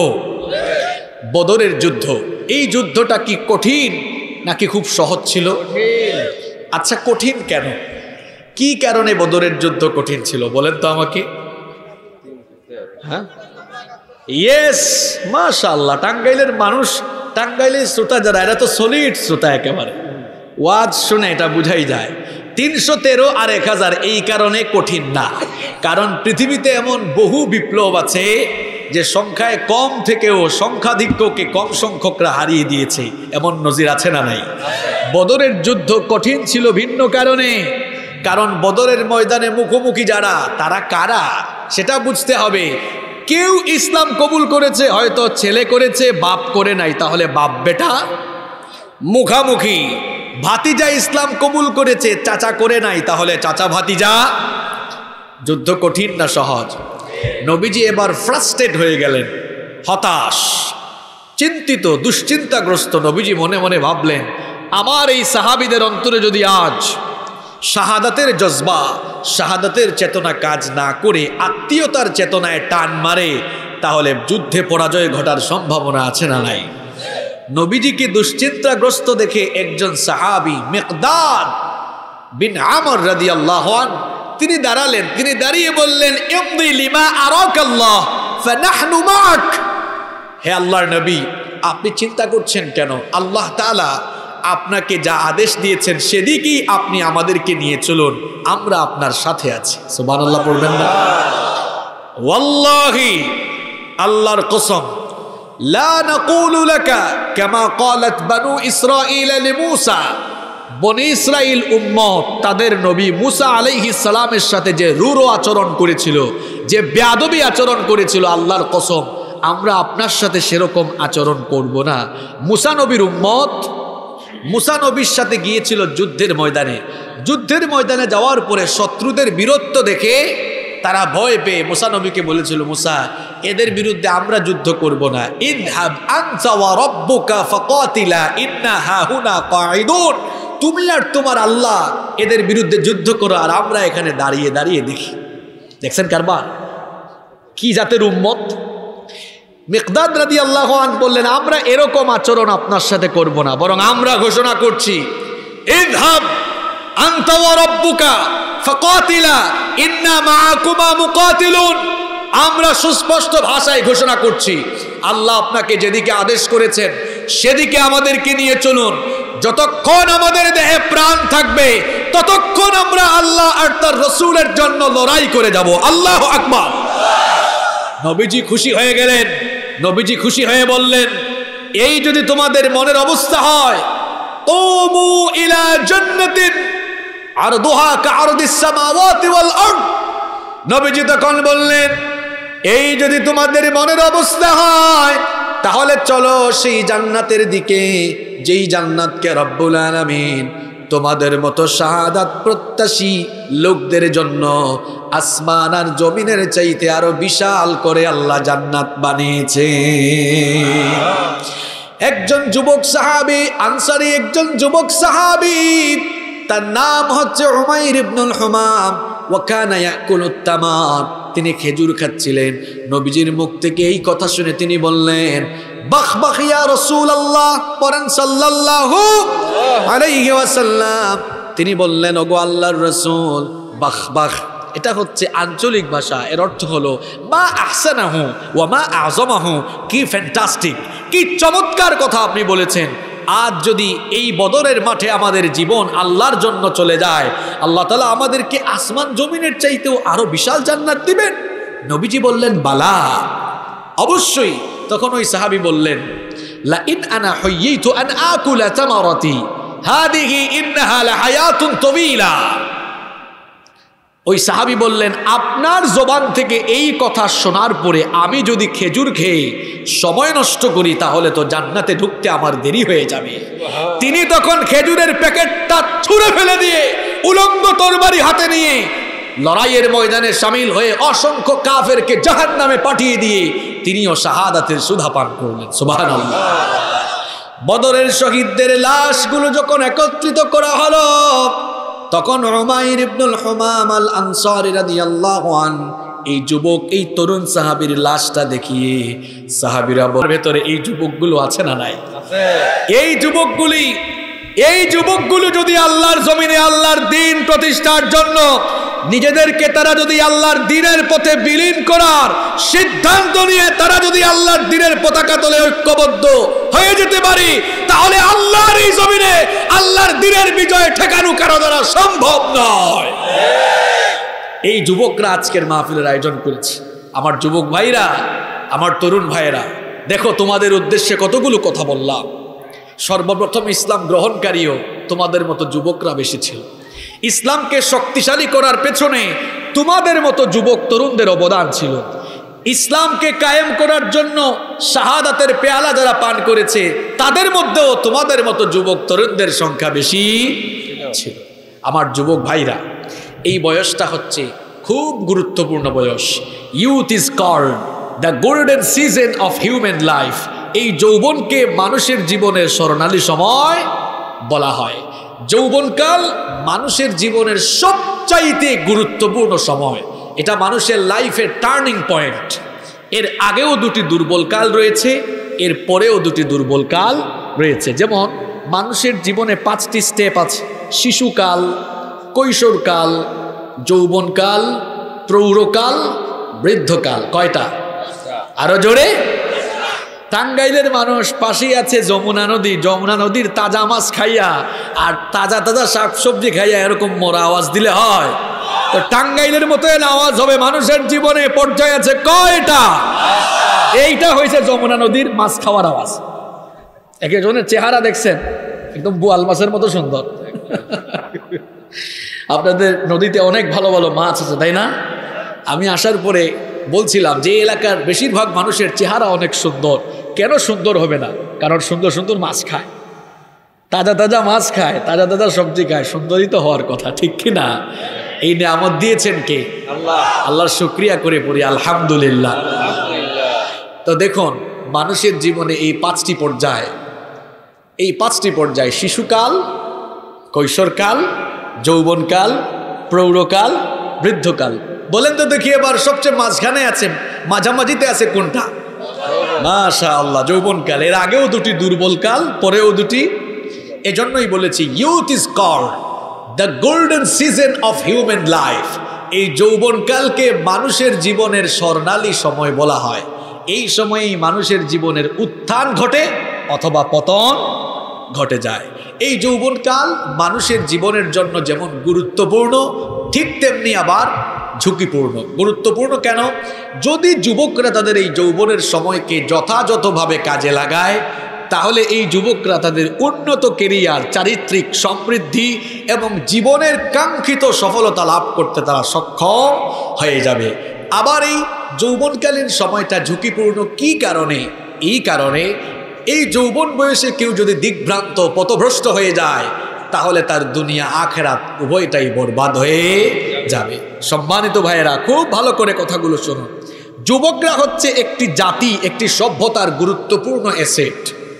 বদরের যুদ্ধ, এই যুদ্ধটা কি কঠিন নাকি খুব সহজ ছিল? আচ্ছা, কঠিন কেন? কি কারণে বদরের যুদ্ধ কঠিন ছিল বলেন তো আমাকে? হ্যাঁ, ইয়েস, মাশাআল্লাহ। টাঙ্গাইলের মানুষ, টাঙ্গাইলের শ্রোতা যারা, এরা তো সলিড শ্রোতা একেবারে, ওয়াজ শুনে এটা বুঝাই যায়। তিনশো তেরো আর এক হাজার এই কারণে কঠিন না, কারণ পৃথিবীতে এমন বহু বিপ্লব আছে যে সংখ্যায় কম থেকেও সংখ্যাধিক্যকে কম সংখ্যকরা হারিয়ে দিয়েছে, এমন নজির আছে না নাই? বদরের যুদ্ধ কঠিন ছিল ভিন্ন কারণে, কারণ বদরের ময়দানে মুখোমুখি যারা, তারা কারা সেটা বুঝতে হবে। কেউ ইসলাম কবুল করেছে, হয়তো ছেলে করেছে, বাপ করে নাই, তাহলে বাপ বেটা মুখামুখি। ভাতিজা ইসলাম কবুল করেছে, চাচা করে নাই, তাহলে চাচা ভাতিজা। যুদ্ধ কঠিন না সহজ? নবীজি এবার ফ্রাস্ট্রেট হয়ে গেলেন, হতাশ, চিন্তিত, দুশ্চিন্তাগ্রস্ত। নবীজি মনে মনে ভাবলেন, আমার এই সাহাবীদের অন্তরে যদি আজ শাহাদাতের জজবা, শাহাদাতের চেতনা কাজ না করে আত্মীয়তার চেতনায় টান মারে, তাহলে যুদ্ধে পরাজয় ঘটার সম্ভাবনা আছে না নাই? নবীজিকে দুশ্চিন্তাগ্রস্ত দেখে একজন সাহাবী মিকদাদ বিন আমর রাদিয়াল্লাহু আনহু তিনি দাঁড়ালেন। তিনি দাঁড়িয়ে বললেন, ইমদি লিমা আরাকাল্লাহ ফানাহনু মাআক। হে আল্লাহর নবী, আপনি চিন্তা করছেন কেন? আল্লাহ তাআলা আপনাকে যা আদেশ দিয়েছেন সেদিকেই আপনি আমাদেরকে নিয়ে চলুন, আমরা আপনার সাথে আছি। সুবহানাল্লাহ পড়বেন না? ওয়াল্লাহি, আল্লাহর কসম, লা নাকুলু লাকা কামা ক্বালাত বানু ইসরাঈল লিমূসা। বনি ইসরাইল উম্মত তাদের নবী মুসা আলাইহিস সালামের সাথে যে রূঢ় আচরণ করেছিল, যে বেয়াদবি আচরণ করেছিল, আল্লাহর কসম আমরা আপনার সাথে সেরকম আচরণ করব না। মুসা নবীর উম্মত মুসা নবীর সাথে গিয়েছিল যুদ্ধের ময়দানে। যুদ্ধের ময়দানে যাওয়ার পরে শত্রুদের বীরত্ব দেখে তারা ভয় পেয়ে মুসা নবীকে বলেছিল, মুসা, এদের বিরুদ্ধে আমরা যুদ্ধ করব না, ইযহাব আনতা ওয়া রাব্বুকা ফাকাতিলা ইন্না হাহুনা কাঈদুন। তুমি আর তোমার আল্লাহ এদের বিরুদ্ধে যুদ্ধ করো, আর আমরা এখানে দাঁড়িয়ে দাঁড়িয়ে দেখি। দেখছেন কারবার, কি জাতের উম্মত। মিকদাদ রাদিয়াল্লাহু আনহু বললেন, আমরা এরকম আচরণ আপনার সাথে করব না, বরং আমরা ঘোষণা করছি, ইযহাব আনতা ওয়া রাব্বুকা ফাকাতিলা ইন্না মাআকুমা মুকাতিলুন। আমরা সুস্পষ্ট ভাষায় ঘোষণা করছি, আল্লাহ আপনাকে যেদিকে আদেশ করেছেন সেদিকে আমাদেরকে নিয়ে চলুন। যতক্ষণ আমাদের দেহে প্রাণ থাকবে ততক্ষণ আমরা আল্লাহ আর তার রাসূলের জন্য লড়াই করে যাব। আল্লাহু আকবার। নবীজি খুশি হয়ে গেলেন। নবীজি খুশি হয়ে বললেন, এই যদি তোমাদের মনের অবস্থা হয়, কুমু ইলা জান্নাতিন আরদুহা কাআরদিস সামাওয়াতি ওয়াল আরদ। নবীজি তখন বললেন, এই যদি তোমাদের মনের অবস্থা হয়, তাহলে চলো সেই জান্নাতের দিকে, যেই জান্নাতকে রব্বুল আলামিন তোমাদের মতো শাহাদাত প্রত্যাশী লোকদের জন্য আসমান আর জমিনের চাইতে আরো বিশাল করে আল্লাহ জান্নাত বানিয়েছে। একজন যুবক সাহাবী, আনসারী একজন যুবক সাহাবী, তার নাম হচ্ছে উমাইর ইবনুল হুমাম। ওয়া কানা ইয়াকুলুত তামার। তিনি খেজুর খাচ্ছিলেন। নবীজির মুখ থেকে এই কথা শুনে তিনি বললেন, বাখ বাখ ইয়া রাসূলুল্লাহ, পড়েন সাল্লাল্লাহু আলাইহি ওয়াসাল্লাম। তিনি বললেন, ওগো আল্লাহর রাসূল, বাখ বাখ এটা হচ্ছে আঞ্চলিক ভাষা, এর অর্থ হলো মা আহসানাহু ওয়া মা আযমাহু। কি ফ্যান্টাস্টিক, কি চমৎকার কথা আপনি বলেছেন। আজ যদি এই বদরের মাঠে আমাদের জীবন আল্লাহর জন্য চলে যায়, আল্লাহ তাআলা আমাদেরকে আসমান জমিনের চাইতেও আরো বিশাল জান্নাত দিবেন। নবীজি বললেন, বালা, অবশ্যই। তখন ওই সাহাবী বললেন, লা ইন আনা হুয়িতু আন আকুলা তামারাতি হাদিহি ইন্নাহা লাহায়াতুন তাওয়িলা। ওই সাহাবী বললেন, আপনার জবান থেকে এই কথা শোনার পরে আমি যদি খেজুর খেয়ে সময় নষ্ট করি, তাহলে তো জান্নাতে ঢুকতে আমার দেরি হয়ে যাবে। তিনি তখন খেজুরের প্যাকেটটা ছুঁড়ে ফেলে দিয়ে উলঙ্গ তরবারি হাতে নিয়ে লড়াইয়ের ময়দানে শামিল হয়ে অসংখ্য কাফেরকে জাহান্নামে পাঠিয়ে দিয়ে তিনিও শাহাদাতের সুধা পান করলেন। সুবহানাল্লাহ। বদরের শহীদদের লাশগুলো যখন একত্রিত করা হলো, তখন উমাইর ইবনুল হুমাম আল আনসারী রাদিয়াল্লাহু আনহু এই যুবক এই তরুণ সাহাবীর লাশটা দেখিয়ে সাহাবীরা বলে, ভেতরে এই যুবকগুলো আছে না নাই? এই যুবকগুলি এই যুবকগুলো যদি আল্লাহর জমিনে আল্লাহর দ্বীন প্রতিষ্ঠার জন্য নিজেদেরকে তারা যদি আল্লাহর দ্বীনের পথে বিলীন করার সিদ্ধান্ত নিয়ে তারা যদি আল্লাহর দ্বীনের পতাকা তলে ঐক্যবদ্ধ হয়ে যেতে পারি, তাহলে আল্লাহর এই জমিনে আল্লাহর দ্বীনের বিজয় ঠেকানো কারো দ্বারা সম্ভব নয়। এই যুবকরা আজকের মাহফিলের আয়োজন করেছে। আমার যুবক ভাইরা, আমার তরুণ ভাইয়েরা, দেখো তোমাদের উদ্দেশ্যে কতগুলো কথা বললাম। সর্বপ্রথম ইসলাম গ্রহণকারীও তোমাদের মতো যুবকরা বেশি ছিল। ইসলামকে শক্তিশালী করার পেছনে তোমাদের মতো যুবক তরুণদের অবদান ছিল। ইসলামকে কায়েম করার জন্য শাহাদাতের পেয়ালা যারা পান করেছে তাদের মধ্যেও তোমাদের মতো যুবক তরুণদের সংখ্যা বেশি ছিল। আমার যুবক ভাইরা, এই বয়সটা হচ্ছে খুব গুরুত্বপূর্ণ বয়স। Youth is called the golden season of human life. এই যৌবনকে মানুষের জীবনের স্বর্ণালী সময় বলা হয়। যৌবনকাল মানুষের জীবনের সবচাইতে গুরুত্বপূর্ণ সময়। এটা মানুষের লাইফের টার্নিং পয়েন্ট। এর আগেও দুটি দুর্বল কাল রয়েছে, এর পরেও দুটি দুর্বল কাল রয়েছে। যেমন মানুষের জীবনে পাঁচটি স্টেপ আছে: শিশুকাল, কৈশোরকাল, যৌবনকাল, প্রৌঢ়কাল, বৃদ্ধকাল। কয়টা? আরো জোরে। টাঙ্গাইলের মানুষ পাশেই আছে যমুনা নদী, যমুনা নদীর তাজা মাছ খাইয়া আর তাজা তাজা শাকসবজি খাইয়া এরকম মরা আওয়াজ দিলে হয়? তো টাঙ্গাইলের মতো আওয়াজ হবে মানুষের জীবনে পর্যায়ে আছে কয়টা? এইটা হয়েছে যমুনা নদীর মাছ খাওয়ার আওয়াজ। একজনের চেহারা দেখছেন একদম বোয়াল মাছের মতো সুন্দর। আপনাদের নদীতে অনেক ভালো ভালো মাছ আছে, তাই না? আমি আসার পরে বলছিলাম যে এলাকার বেশিরভাগ মানুষের চেহারা অনেক সুন্দর। কেন সুন্দর হবে না? কারণ সুন্দর সুন্দর মাছ খায়, তাজা তাজা মাছ খায়, তাজা তাজা সবজি খায়। সুন্দরই তো হওয়ার কথা, ঠিক কিনা? এই নিয়ামত দিয়েছেন কে? আল্লাহ। আল্লাহর শুকরিয়া করে পড়ি আলহামদুলিল্লাহ। তো দেখুন, মানুষের জীবনে এই পাঁচটি পর্যায়, এই পাঁচটি পর্যায়: শিশুকাল, কৈশোরকাল, যৌবনকাল, প্রৌঢ়কাল, বৃদ্ধকাল। বলেন তো দেখি এবার সবচেয়ে মাঝখানে আছে, মাঝামাঝিতে আছে কোনটা? মাশাআল্লাহ, যৌবনকাল। এর আগেও দুটি দুর্বল কাল, পরেও দুটি। এজন্যই বলেছি youth is called the golden season of human life. এই যৌবনকালকে মানুষের জীবনের স্বর্ণালী সময় বলা হয়। এই সময়েই মানুষের জীবনের উত্থান ঘটে অথবা পতন ঘটে যায়। এই যৌবনকাল মানুষের জীবনের জন্য যেমন গুরুত্বপূর্ণ, ঠিক তেমনি আবার ঝুঁকিপূর্ণ। গুরুত্বপূর্ণ কেন? যদি যুবকরা তাদের এই যৌবনের সময়কে যথাযথভাবে কাজে লাগায়, তাহলে এই যুবকরা তাদের উন্নত কেরিয়ার, চারিত্রিক সমৃদ্ধি এবং জীবনের কাঙ্ক্ষিত সফলতা লাভ করতে তারা সক্ষম হয়ে যাবে। আবার এই যৌবনকালীন সময়টা ঝুঁকিপূর্ণ কি কারণে? এই কারণে এই যৌবন বয়সে কেউ যদি দিকভ্রান্ত, পথভ্রষ্ট হয়ে যায়, তাহলে তার দুনিয়া আখেরাত উভয়টাই বরবাদ হয়ে যাবে। সম্মানিত ভাইয়েরা, খুব ভালো করে কথাগুলো শুনুন। যুবকরা হচ্ছে একটি জাতি, একটি সভ্যতার গুরুত্বপূর্ণ অ্যাসেট।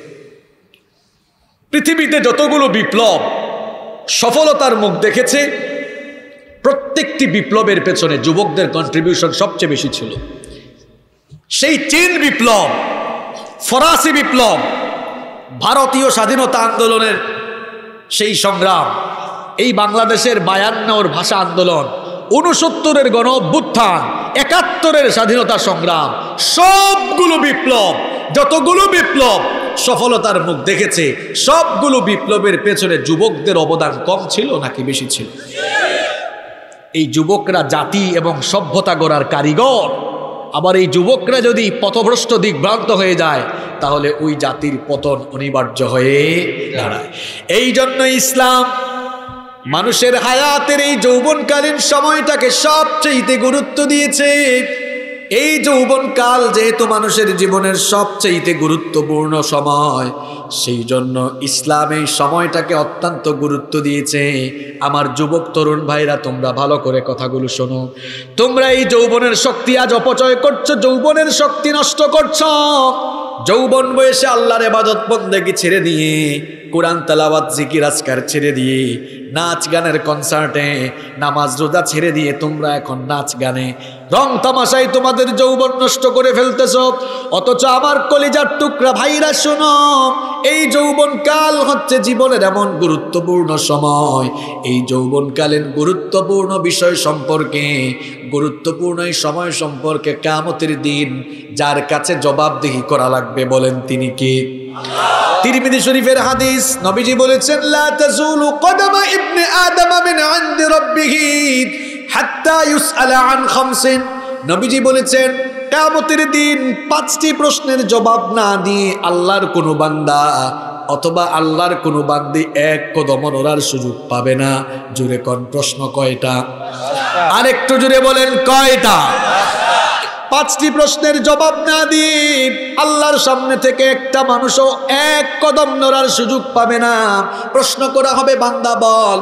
পৃথিবীতে যতগুলো বিপ্লব সফলতার মুখ দেখেছে, প্রত্যেকটি বিপ্লবের পেছনে যুবকদের কন্ট্রিবিউশন সবচেয়ে বেশি ছিল। সেই চীন বিপ্লব, ফরাসি বিপ্লব, ভারতীয় স্বাধীনতা আন্দোলনের সেই সংগ্রাম, এই বাংলাদেশের বায়ান্নর ভাষা আন্দোলন, ঊনসত্তরের গণ অভ্যুত্থান, একাত্তরের স্বাধীনতা সংগ্রাম, সবগুলো বিপ্লব, যতগুলো বিপ্লব সফলতার মুখ দেখেছে, সবগুলো বিপ্লবের পেছনে যুবকদের অবদান কম ছিল নাকি বেশি ছিল? এই যুবকরা জাতি এবং সভ্যতা গড়ার কারিগর। আবার এই যুবকরা যদি পথভ্রষ্ট, দিকভ্রান্ত হয়ে যায়, তাহলে ওই জাতির পতন অনিবার্য হয়ে দাঁড়ায়। এই জন্য ইসলাম মানুষের হায়াতের এই যৌবনকালীন সময়টাকে সবচেয়ে গুরুত্ব দিয়েছে। এই যৌবনকাল যেহেতু মানুষের জীবনের সবচেয়ে গুরুত্বপূর্ণ সময়, সেই জন্য ইসলাম এই সময়টাকে অত্যন্ত গুরুত্ব দিয়েছে। আমার যুবক তরুণ ভাইরা, তোমরা ভালো করে কথাগুলো শোনো। তোমরা এই যৌবনের শক্তি আজ অপচয় করছো, যৌবনের শক্তি নষ্ট করছো। যৌবন বয়সে আল্লাহর ইবাদত বন্দেগী ছেড়ে দিয়ে, কোরআন তেলাওয়াত জিকির আজকার ছেড়ে দিয়ে, নাচ গানের কনসার্টে, নামাজ রোজা ছেড়ে দিয়ে তোমরা এখন নাচ গানে রং তামাশায় তোমাদের যৌবন নষ্ট করে ফেলতেছ। অথচ আমার কলিজার টুকরা ভাইরা শোনো, এই যৌবনকাল হচ্ছে জীবনের এমন গুরুত্বপূর্ণ সময়। এই যৌবনকালীন গুরুত্বপূর্ণ বিষয় সম্পর্কে, গুরুত্বপূর্ণ এই সময় সম্পর্কে কিয়ামতের দিন যার কাছে জবাবদিহি করা লাগবে, বলেন তিনি কে? তিরমিজি শরীফের হাদিস, নবীজি বলেছেন, লা তাজুলু কদমা ইবনে আদম মিন ইনদি রাব্বিহি হাত্তা ইউসআলা আন খামসিন। নবীজি বলেছেন, কিয়ামতের দিন পাঁচটি প্রশ্নের জবাব না দিয়ে আল্লাহর কোনো বান্দা অথবা আল্লাহর কোনো বান্দি এক কদম নড়ার সুযোগ পাবে না। জোরে কোন প্রশ্ন কয়টা? আরেকটু জোরে বলেন কয়টা? পাঁচটি প্রশ্নের জবাব না দিয়ে আল্লাহর সামনে থেকে একটা মানুষও এক কদম নড়ার সুযোগ পাবে না। প্রশ্ন করা হবে, বান্দা বল,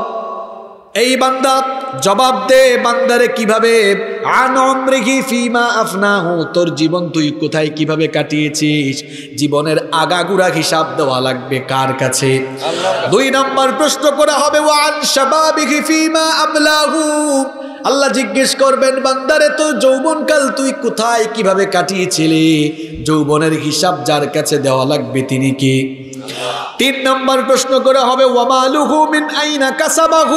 এই বান্দা জবাব দে, বান্দারে কিভাবে, আন উমরিহি ফিমা আফনাহু, তোর জীবন তুই কোথায় কিভাবে কাটিয়েছিস, জীবনের আগাগুড়া হিসাব দেওয়া লাগবে কার কাছে? দুই নম্বর প্রশ্ন করা হবে, ওয়া আন শাবাবিহি ফিমা আমলাহু, আল্লাহ জিজ্ঞেস করবেন, বান্দারে তোর যৌবনকাল তুই কোথায় কিভাবে কাটিয়েছিলি, যৌবনের হিসাব যার কাছে দেওয়া লাগবে তিনি কি? তিন নম্বর প্রশ্ন করা হবে, ওয়া মালুহু মিন আইনা কাসাবাহু,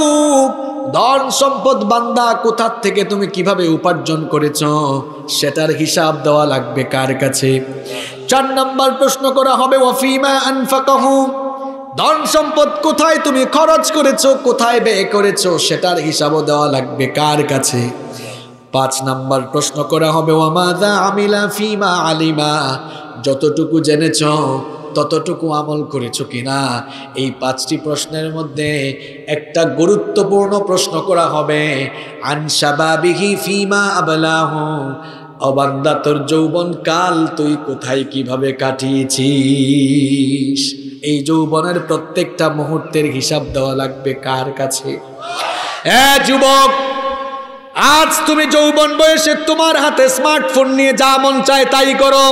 ধন সম্পদ বান্দা কোথা থেকে তুমি কিভাবে উপার্জন করেছো সেটার হিসাব দেওয়া লাগবে কার কাছে? চার নম্বর প্রশ্ন করা হবে, ওয়া ফিমা আনফাকাহু, ধন সম্পদ কোথায় তুমি খরচ করেছো, কোথায় ব্যয় করেছো সেটার হিসাবও দেওয়া লাগবে কার কাছে? পাঁচ নাম্বার প্রশ্ন করা হবে, ওয়া মাযা আমিলা ফিমা আলিমা, যতটুকু জেনেছো ততটুকু আমল করেছো কিনা? এই পাঁচটি প্রশ্নের মধ্যে একটা গুরুত্বপূর্ণ প্রশ্ন করা হবে, আন শাবাবিহি ফিমা আবলাহু, ও বান্দা তোর যৌবন কাল তুই কোথায় কিভাবে কাটিয়েছিস? এই যৌবনের প্রত্যেকটা মুহূর্তের হিসাব দেওয়া লাগবে কার কাছে? এ যুবক, আজ তুমি যৌবন বয়সে তোমার হাতে স্মার্টফোন নিয়ে যা মন চায় তাই করো,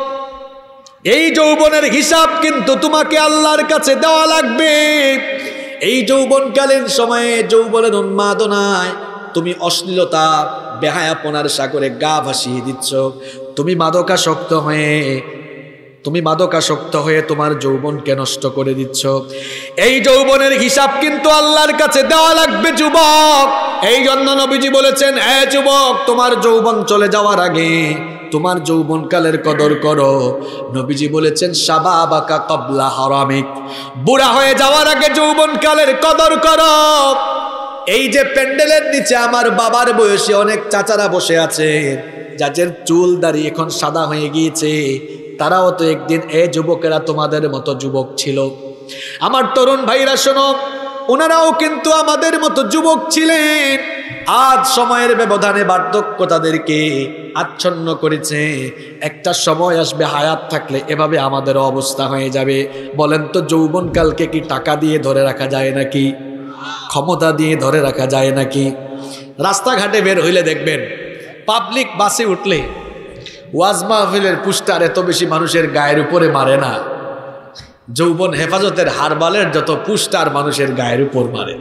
এই যৌবনের হিসাব কিন্তু তোমাকে আল্লাহর কাছে দেওয়া লাগবে। এই যৌবনকালীন সময়ে যৌবনের উন্মাদনায় তুমি অশ্লীলতা বেহায়াপনার সাগরে গা ভাসিয়ে দিচ্ছ, তুমি মাদকাসক্ত হয়ে তুমি মাদকাসক্ত হয়ে তোমার যৌবনকে নষ্ট করে দিচ্ছ। এই যৌবনের হিসাব কিন্তু আল্লাহর কাছে দেওয়া লাগবে যুবক। এই জন্য নবীজি বলেছেন, এ যুবক, তোমার যৌবন চলে যাওয়ার আগে তোমার যৌবনকালের কদর করো। নবীজি বলেছেন, শাবাবাকা ক্বাবলা হারামিক, বুড়া হয়ে যাওয়ার আগে যৌবনকালের কদর করো। এই যে প্যান্ডেলের নিচে আমার বাবার বয়সী অনেক চাচারা বসে আছে, যাদের চুল দাড়ি এখন সাদা হয়ে গিয়েছে, তারাও তো একদিন এ যুবকেরা তোমাদের মতো যুবক ছিল। আমার তরুণ ভাইরা শোনো, ওনারাও কিন্তু আমাদের মতো যুবক ছিলেন। আজ সময়ের ব্যবধানে বার্ধক্য তাদেরকে আচ্ছন্ন করেছে। একটা সময় আসবে, হায়াত থাকলে এভাবে আমাদের অবস্থা হয়ে যাবে। বলেন তো, যৌবনকালকে কি টাকা দিয়ে ধরে রাখা যায় নাকি? ক্ষমতা দিয়ে ধরে রাখা যায় নাকি? রাস্তাঘাটে বের হইলে দেখবেন, পাবলিক বাসে উঠলে ওয়াজ মাহফিলের পুস্টার এত বেশি মানুষের গায়ের উপরে মারে না, যৌবন হেফাজতের হারবালের যত পুস্টার মানুষের গায়ের উপর মারে।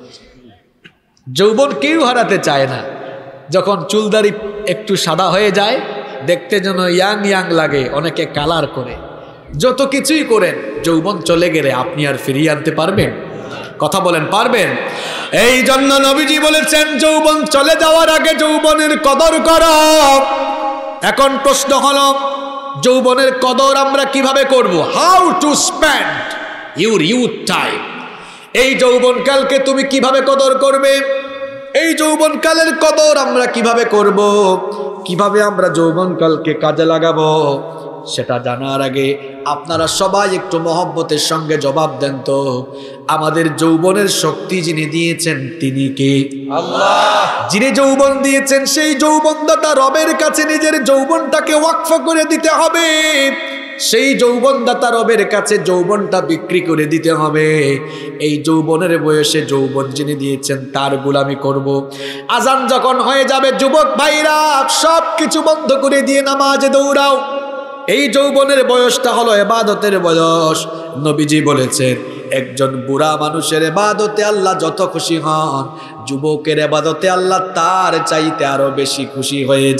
যৌবন কেউ হারাতে চায় না। যখন চুলদারি একটু সাদা হয়ে যায়, দেখতে যেন ইয়াং ইয়াং লাগে, অনেকে কালার করে, যত কিছুই করেন, যৌবন চলে গেলে আপনি আর ফিরিয়ে আনতে পারবেন? কথা বলেন, পারবেন? এই জন্য নবীজি বলেছেন, যৌবন চলে যাওয়ার আগে যৌবনের কদর করো। এখন প্রশ্ন হলো, যৌবনের কদর আমরা কিভাবে করব? How to spend your youth time. এই যৌবনকালকে তুমি কিভাবে কদর করবে? এই যৌবনকালের কদর আমরা কিভাবে করব? কিভাবে আমরা যৌবনকালকে কাজে লাগাবো সেটা জানার আগে আপনারা সবাই একটু মহব্বতের সঙ্গে জবাব দেন তো, আমাদের যৌবনের শক্তি যিনি দিয়েছেন তিনি কে? আল্লাহ। যিনি যৌবন দিয়েছেন সেই যৌবনদাতা রবের কাছে নিজের যৌবনটাকে ওয়াকফ করে দিতে হবে। সেই যৌবনদাতা রবের কাছে যৌবনটা বিক্রি করে দিতে হবে। এই যৌবনের বয়সে যৌবন যিনি দিয়েছেন তার গোলামি করব। আজান যখন হয়ে যাবে, যুবক ভাইরা সব কিছু বন্ধ করে দিয়ে নামাজে দৌড়াও। এই যৌবনের বয়সটা হলো ইবাদতের বয়স। নবীজি বলেছেন একজন বুড়া মানুষের ইবাদতে আল্লাহ যত খুশি হন, যুবকের ইবাদতে আল্লাহ তার চাইতে আরো বেশি খুশি হয়ে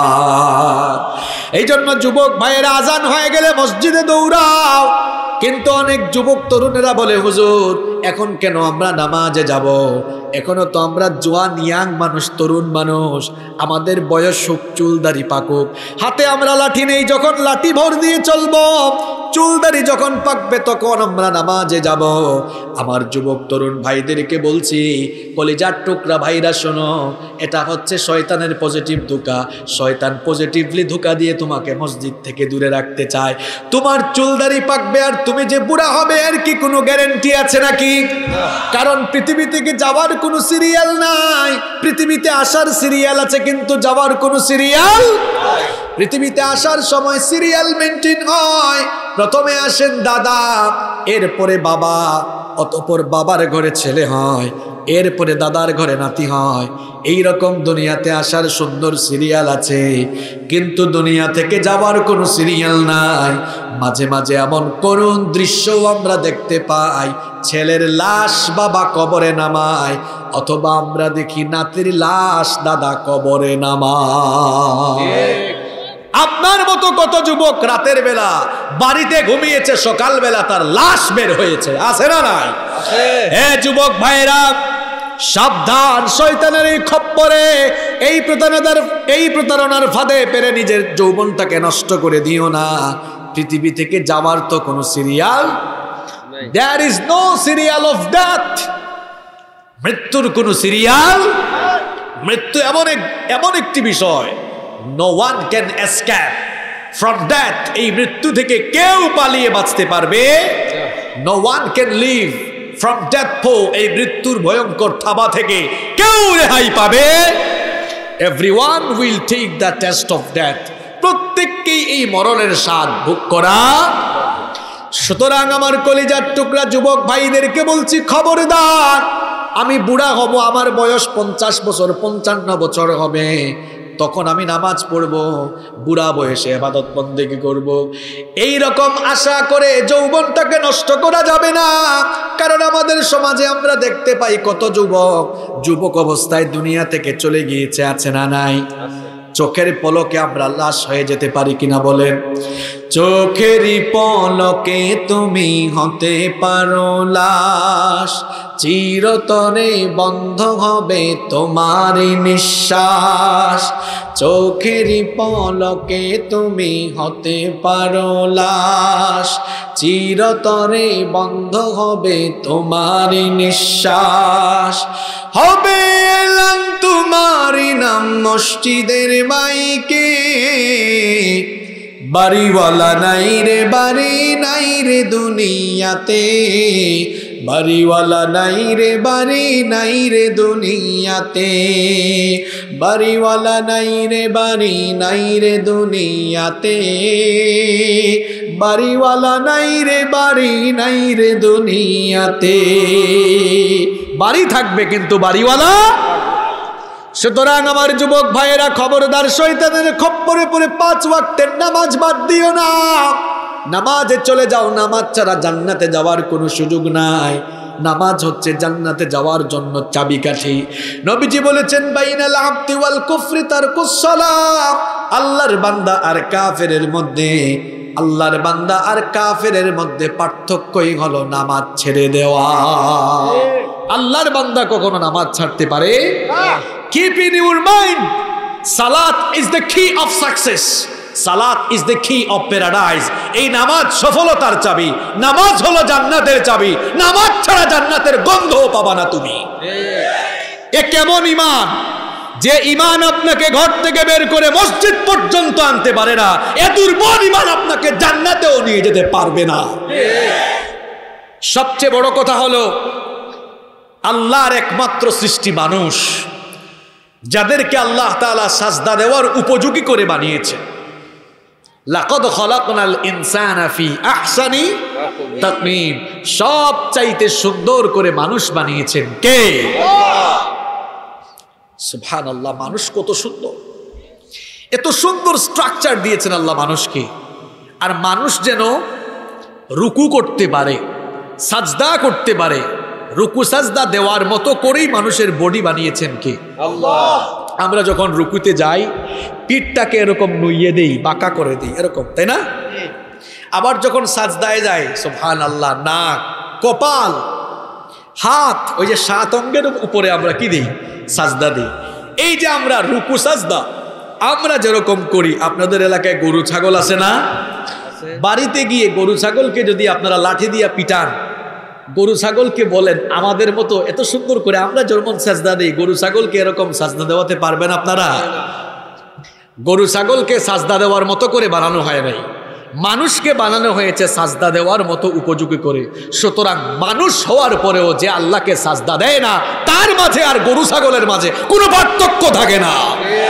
যায়। এই জন্য যুবক ভাইয়েরা আজান হয়ে গেলে মসজিদে দৌড়াও। কিন্তু অনেক যুবক তরুণেরা বলে হুজুর এখন কেন আমরা নামাজে যাব, এখনো তো আমরা জোয়ান ইয়াং মানুষ, তরুণ মানুষ, আমাদের বয়স হোক, চুলদারি পাকুক, হাতে আমরা লাঠি নেই, যখন লাঠি ভর দিয়ে চলবো, চুলদারি যখন পাকবে তখন আমরা নামাজে যাব। আমার যুবক তরুণ ভাইদেরকে বলছি, কলিজার টুকরা ভাইরা শোনো, এটা হচ্ছে শয়তানের পজিটিভ ধোঁকা। শয়তান পজিটিভলি ধোঁকা দিয়ে তোমাকে মসজিদ থেকে দূরে রাখতে চায়। তোমার চুলদারি পাকবে আর তুমি যে বুড়া হবে এর কি কোনো গ্যারান্টি আছে নাকি? কারণ পৃথিবী থেকে যাওয়ার কোনো সিরিয়াল নাই, পৃথিবীতে আসার সিরিয়াল আছে কিন্তু যাওয়ার কোনো সিরিয়াল। পৃথিবীতে আসার সময় সিরিয়াল মেনটেন হয়, প্রথমে আসেন দাদা, এরপরে বাবা, অতঃপর বাবার ঘরে ছেলে হয়, এরপরে দাদার ঘরে নাতি হয়। এই রকম দুনিয়াতে আসার সুন্দর সিরিয়াল আছে, কিন্তু দুনিয়া থেকে যাওয়ার কোনো সিরিয়াল নাই। মাঝে মাঝে এমন করুণ দৃশ্য আমরা দেখতে পাই, ছেলের লাশ বাবা কবরে নামায়, অথবা আমরা দেখি নাতির লাশ দাদা কবরে নামায়। আপনার মতো কত যুবক রাতের বেলা বাড়িতে ঘুমিয়েছে, সকাল বেলা তার লাশ বের হয়েছে, আছে না নাই? হে যুবক ভাইরা, সাবধান, শয়তানের এই খপ্পরে, এই প্রতারণার এই প্রতারণার ফাঁদে পেরে নিজের যৌবনটাকে নষ্ট করে দিও না। পৃথিবী থেকে যাওয়ার তো কোনো serial, there is no serial of death. মৃত্যুর কোনো সিরিয়াল, মৃত্যু এমন এক এমন একটি বিষয়, no one can escape from death। এই মৃত্যু থেকে কেউ পালিয়ে বাঁচতে পারবে, no one can live from death pool। এই মৃত্যুর ভয়ঙ্কর থাবা থেকে কেউ রেহাই পাবে। everyone will take the test of death। প্রত্যেককেই এই মরণের স্বাদ ভোগ করা। সুতরাং আমার কলিজার টুকরা যুবক ভাইদেরকে বলছি, খবরদার, আমি বুড়া হব, আমার বয়স পঞ্চাশ বছর পঞ্চান্ন বছর হবে, তখন আমি নামাজ পড়ব, বুড়া বয়সে ইবাদত বন্দেগি করব, এই রকম আশা করে যৌবনটাকে নষ্ট করা যাবে না। কারণ আমাদের সমাজে আমরা দেখতে পাই কত যুবক যুবক অবস্থায় দুনিয়া থেকে চলে গিয়েছে, আছে না নাই? চোখের পলকে আমরা লাশ হয়ে যেতে পারি কিনা বলেন? চোখেরই পলকে তুমি হতে পারো লাশ, চিরতরে বন্ধ হবে তোমার নিঃশ্বাস। চোখেরই পলকে তুমি হতে পারো লাশ, চিরতরে বন্ধ হবে তোমার নিঃশ্বাস। হবে এলান তোমারই নাম মসজিদের মাইকে, বাড়িওয়ালা নাই রে বাড়ি নাই রে দুনিয়াতে, বাড়িওয়ালা নাই রে বাড়ি নাই রে দুনিয়াতে, বাড়িওয়ালা নাই রে বাড়ি নাই রে দুনিয়াতে, বাড়িওয়ালা নাই রে বাড়ি নাই রে দুনিয়াতে। বাড়ি থাকবে কিন্তু বাড়িওয়ালা। সুতরাং আমার যুবক ভাইয়েরা, খবরদার, শয়তানের খপ্পরে পড়ে পাঁচ ওয়াক্তের নামাজ বাদ দিও না। নামাজে চলে যাও, নামাজ ছাড়া জান্নাতে যাওয়ার কোনো সুযোগ নাই। নামাজ হচ্ছে জান্নাতে যাওয়ার জন্য চাবিকাঠি। নবীজি বলেছেন, বাইনাল আবদি ওয়াল কুফরি তারকুস সালাহ। আল্লাহর বান্দা আর কাফেরের মধ্যে আল্লাহর বান্দা আর কাফেরের মধ্যে পার্থক্যই হলো নামাজ ছেড়ে দেওয়া। আল্লাহর বান্দা কখনো নামাজ ছাড়তে পারে? Keep in your mind, salat is the key of success. সালাত is the key of paradise. এই নামাজ সফলতার চাবি, নামাজ হলো জান্নাতের চাবি। নামাজ ছাড়া জান্নাতের গন্ধও পাবা না তুমি। এ কেমন ঈমান যে ঈমান আপনাকে ঘর থেকে বের করে মসজিদ পর্যন্ত আনতে পারে না, এ দুর্বল ঈমান আপনাকে জান্নাতেও নিয়ে যেতে পারবে না। সবচেয়ে বড় কথা হলো, আল্লাহর একমাত্র সৃষ্টি মানুষ, যাদেরকে আল্লাহ তাআলা সাজদা দেওয়ার উপযোগী করে বানিয়েছে। লাকাদ খালাকনাল ইনসানা ফি আহসানি তাকওয়িম। সব চাইতে সুন্দর করে মানুষ বানিয়েছেন কে? আল্লাহ। সুবহানাল্লাহ। মানুষ কত সুন্দর, এত সুন্দর স্ট্রাকচার দিয়েছেন আল্লাহ মানুষকে। আর মানুষ যেন রুকু করতে পারে, সাজদা করতে পারে। রুকু সাজদা দেওয়ার মতো করেই মানুষের বডি বানিয়েছেন কে? আল্লাহ। আমরা যখন রুকুতে যাই পিঠটাকে এরকম নুইয়ে দেই, বাঁকা করে দিই, এরকম, তাই না? আবার যখন সাজদায় যায় সুবহানাল্লাহ, নাক, কপাল, হাত, ওই যে সাত অঙ্গের উপরে আমরা কি দিই? সাজদা দিই। এই যে আমরা রুকু সাজদা আমরা যেরকম করি, আপনাদের এলাকায় গরু ছাগল আছে না? বাড়িতে গিয়ে গরু ছাগলকে যদি আপনারা লাঠি দিয়া পিটান, গরু ছাগলকে বলেন আমাদের মতো এত সুন্দর করে আমরা যেমন সাজদা দিই, গরু ছাগলকে এরকম সাজদা দেওয়াতে পারবেন আপনারা? গরু ছাগলকে সাজদা দেওয়ার মতো করে বানানো হয় নাই, মানুষকে বানানো হয়েছে সাজদা দেওয়ার মতো উপযোগী করে। সুতরাং মানুষ হওয়ার পরেও যে আল্লাহকে সাজদা দেয় না, তার মাঝে আর গরু ছাগলের মাঝে কোনো পার্থক্য থাকে না।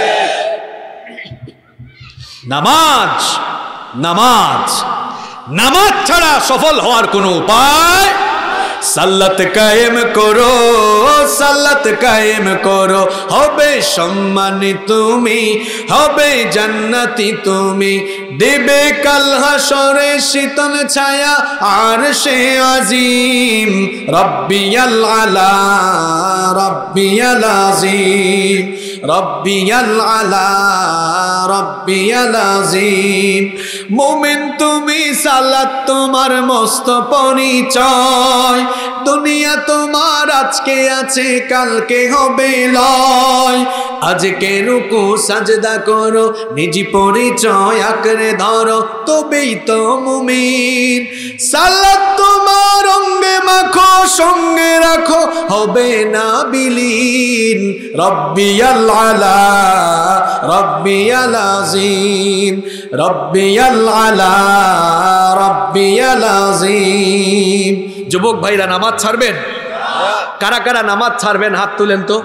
নামাজ নামাজ নামাজ ছাড়া সফল হওয়ার কোনো উপায়। সাল্লাত কায়েম করো, সাল্লাত কায়েম করো, হবে সম্মানী তুমি, হবে জান্নাতি তুমি, দেবে কাল হাসরে শীতল ছায়া আরশে আজিম। রব্বিয়াল আলা রব্বিয়াল আজিম, রব্বিয়াল আলা রব্বিয়াল আজিম। মুমিন তুমি, সালাত তোমার মস্ত পরিচয়, দুনিয়া তোমার আজকে আছে কালকে হবে লয়। আজকে রুকু সাজদা করো, নিজ পরিচয় আঁকড়ে ধরো, তবেই তো মুমিন। সালাত তোমার অঙ্গে মাখো, সঙ্গে রাখো, হবে না বিলীন। রব্বিয়াল আলা রব্বিয়াল আজিম, রব্বিয়াল আলা রব্বিয়াল আজিম। যুবক ভাইরা নামাজ ছাড়বেন? কারা কারা নামাজ ছাড়বেন হাত তুলেন তো।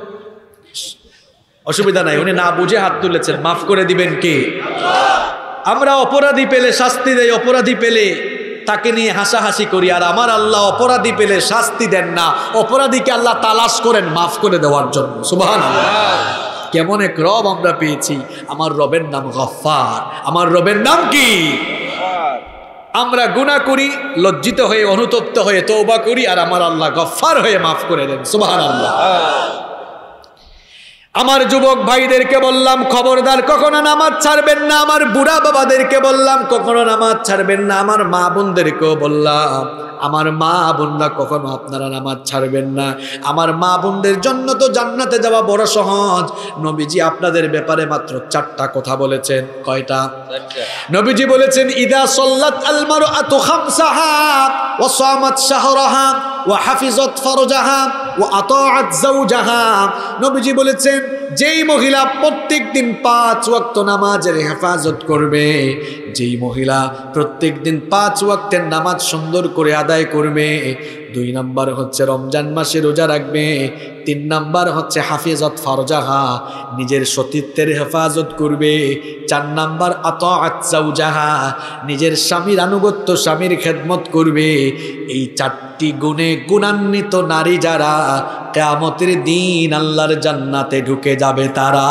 অসুবিধা নাই, উনি না বুঝে হাত তুলেছেন, মাফ করে দিবেন কে? আমরা অপরাধী পেলে শাস্তি দেই, অপরাধী পেলে তাকে নিয়ে হাসাহাসি করি, আর আমার আল্লাহ অপরাধী পেলে শাস্তি দেন না, অপরাধীকে আল্লাহ তালাশ করেন মাফ করে দেওয়ার জন্য। সুবহানাল্লাহ। কেমন এক রব আমরা পেয়েছি। আমার রবের নাম গফফার। আমার রবের নাম কি? আমরা গুনাহ করি, লজ্জিত হয়ে অনুতপ্ত হয়ে তওবা করি, আর আমার আল্লাহ গফফার হয়ে মাফ করে দেন। সুবহানাল্লাহ। আমার যুবক ভাইদেরকে বললাম খবরদার কখনো নামাজ ছাড়বেন না। আমার বুড়া বাবাদেরকে বললাম কখনো নামাজ ছাড়বেন না। আমার মা বোনদেরকেও বললাম, আমার মা বোনরা কখনো আপনারা নামাজ ছাড়বেন না। আমার মা বোনদের জন্য তো জান্নাতে যাওয়া বড় সহজ। নবীজি আপনাদের ব্যাপারে মাত্র চারটা কথা বলেছেন। কয়টা? নবীজি বলেছেন ইদা সাল্লাত আল মারআতু খামসাহা ওয়া সামাত শাহরাহা ওয়া হাফিজাত ফারজাহা ওয়া আতাআত যাওজাহা। নবীজি বলেছেন যেই মহিলা প্রত্যেক দিন পাঁচ ওয়াক্ত নামাজের হেফাজত করবে, যেই মহিলা প্রত্যেক দিন পাঁচ ওয়াক্তের নামাজ সুন্দর করে আদায় করবে, দুই নাম্বার হচ্ছে রমজান মাসে রোজা রাখবে, তিন নাম্বার হচ্ছে হাফিজত ফারজাহা, নিজের সতীত্বের হেফাজত করবে, চার নাম্বার আতাআত যাওজাহা, নিজের স্বামীর আনুগত্য, স্বামীর খেদমত করবে। এই চারটি গুণে গুণান্বিত নারী যারা, কিয়ামতের দিন আল্লাহর জান্নাতে ঢুকে যাবে তারা।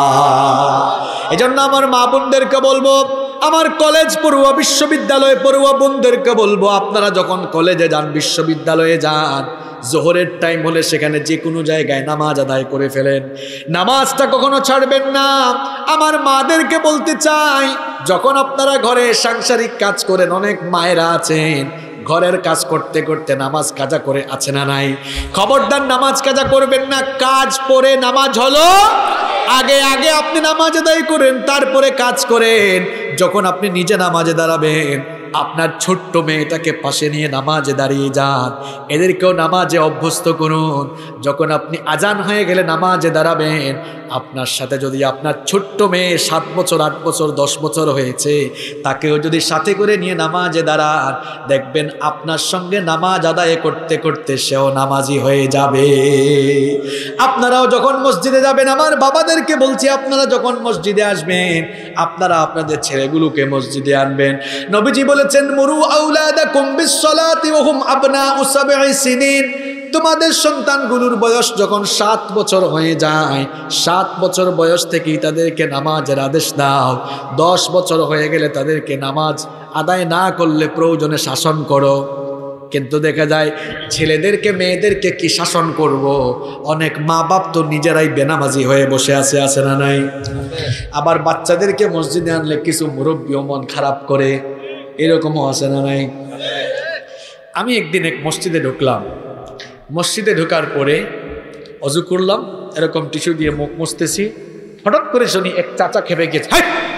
এজন্য আমার মা বোনদেরকে বলবো, আমার কলেজ পড়ুয়া, বিশ্ববিদ্যালয়ে পড়ুয়া বোনদেরকে বলবো, আপনারা যখন কলেজে যান, বিশ্ববিদ্যালয়ে যান, জোহরের টাইম হলে সেখানে যে কোনো জায়গায় নামাজ আদায় করে ফেলেন। নামাজটা কখনো ছাড়বেন না। আমার মাদেরকে বলতে চাই, যখন আপনারা ঘরে সাংসারিক কাজ করেন, অনেক মায়েরা আছেন ঘরের কাজ করতে করতে নামাজ কাজা করে আছে না নাই? খবরদার নামাজ কাজা করবেন না। কাজ পরে নামাজ হলো আগে, আগে আপনি নামাজ আদায় করেন, তারপরে কাজ করেন। যখন আপনি নিজে নামাজে দাঁড়াবেন, আপনার ছোট্ট মেয়েটাকে পাশে নিয়ে নামাজে দাঁড়িয়ে যান, এদেরকেও নামাজে অভ্যস্ত করুন। যখন আপনি আজান হয়ে গেলে নামাজে দাঁড়াবেন, আপনার সাথে যদি আপনার ছোট্ট মেয়ে সাত বছর আট বছর দশ বছর হয়েছে, তাকেও যদি সাথে করে নিয়ে নামাজে দাঁড়ান, দেখবেন আপনার সঙ্গে নামাজ আদায় করতে করতে সেও নামাজি হয়ে যাবে। আপনারাও যখন মসজিদে যাবেন, আমার বাবাদেরকে বলছি, আপনারা যখন মসজিদে আসবেন, আপনারা আপনাদের ছেলেগুলোকে মসজিদে আনবেন। নবীজি বলেছেন মুরু আওলাদাকুম বিসসালাতি ওয়া হুম আবনাউ সাবঈ সিনিন, তোমাদের সন্তানগুলোর বয়স যখন সাত বছর হয়ে যায়, সাত বছর বয়স থেকেই তাদেরকে নামাজের আদেশ দাও। দশ বছর হয়ে গেলে তাদেরকে নামাজ আদায় না করলে প্রয়োজনে শাসন করো। কিন্তু দেখা যায় ছেলেদেরকে মেয়েদেরকে কি শাসন করব? অনেক মা বাপ তো নিজেরাই বেনামাজি হয়ে বসে আছে, আছে না নাই? আবার বাচ্চাদেরকে মসজিদে আনলে কিছু মুরব্বীও মন খারাপ করে, এরকমও আছে না নাই? আমি একদিন এক মসজিদে ঢুকলাম। মসজিদে ঢোকার পরে অজু করলাম, এরকম টিস্যু দিয়ে মুখ মুছতেছি, হঠাৎ করে শুনি এক চাচা খেপে গেছে।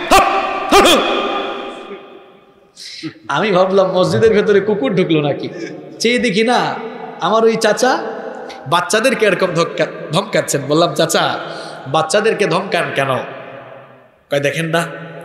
আমি ভাবলাম মসজিদের ভেতরে কুকুর ঢুকলো নাকি, চেয়ে দেখি না আমার ওই চাচা বাচ্চাদেরকে এরকম ধমকা ধমকাচ্ছেন। বললাম, চাচা বাচ্চাদেরকে ধমকান কেন? কয়, দেখেন না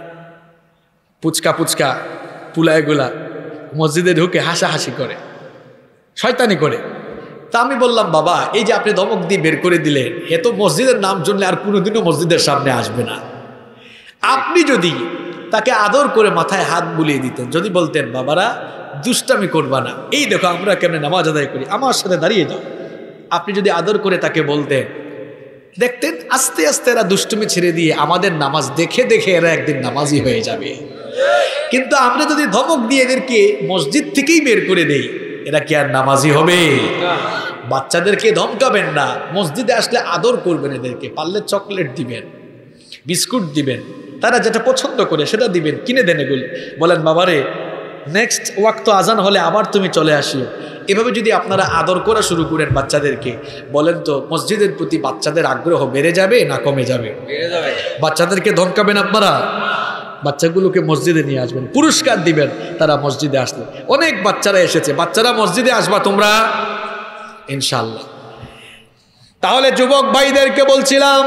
পুচকা পুচকা পুলায়গুলা মসজিদে ঢুকে হাসাহাসি করে, শয়তানি করে। তা আমি বললাম, বাবা এই যে আপনি ধমক দিয়ে বের করে দিলেন, এ তো মসজিদের নাম শুনলে আর কোনোদিনও মসজিদের সামনে আসবে না। আপনি যদি তাকে আদর করে মাথায় হাত বুলিয়ে দিতেন, যদি বলতেন বাবারা দুষ্টামি করবা না, এই দেখো আমরা কেমনে নামাজ আদায় করি, আমার সাথে দাঁড়িয়ে যাও, আপনি যদি আদর করে তাকে বলতেন, দেখতেন আস্তে আস্তে এরা দুষ্টুমি ছেড়ে দিয়ে আমাদের নামাজ দেখে দেখে এরা একদিন নামাজি হয়ে যাবে। কিন্তু আমরা যদি ধমক দিয়ে এদেরকে মসজিদ থেকেই বের করে দেই, এরা কি আর নামাজি হবে? বাচ্চাদেরকে ধমকাবেন না, মসজিদে আসলে আদর করবেন, এদেরকে পারলে চকলেট দিবেন, বিস্কুট দিবেন, তারা যেটা পছন্দ করে সেটা দিবেন, কিনে দেন এগুলো। বলেন, বাবারে নেক্সট ওয়াক্ত আজান হলে আবার তুমি চলে আসিও। এভাবে যদি আপনারা আদর করা শুরু করেন বাচ্চাদেরকে, বলেন তো মসজিদের প্রতি বাচ্চাদের আগ্রহ বেড়ে যাবে না কমে যাবে? বেড়ে যাবে। বাচ্চাদেরকে ধমকাবেন আপনারা, বাচ্চাগুলোকে মসজিদে নিয়ে আসবেন, পুরস্কার দিবেন তারা মসজিদে আসলে। অনেক বাচ্চারা এসেছে, বাচ্চারা মসজিদে আসবা তোমরা ইনশাআল্লাহ। তাহলে যুবক ভাইদেরকে বলছিলাম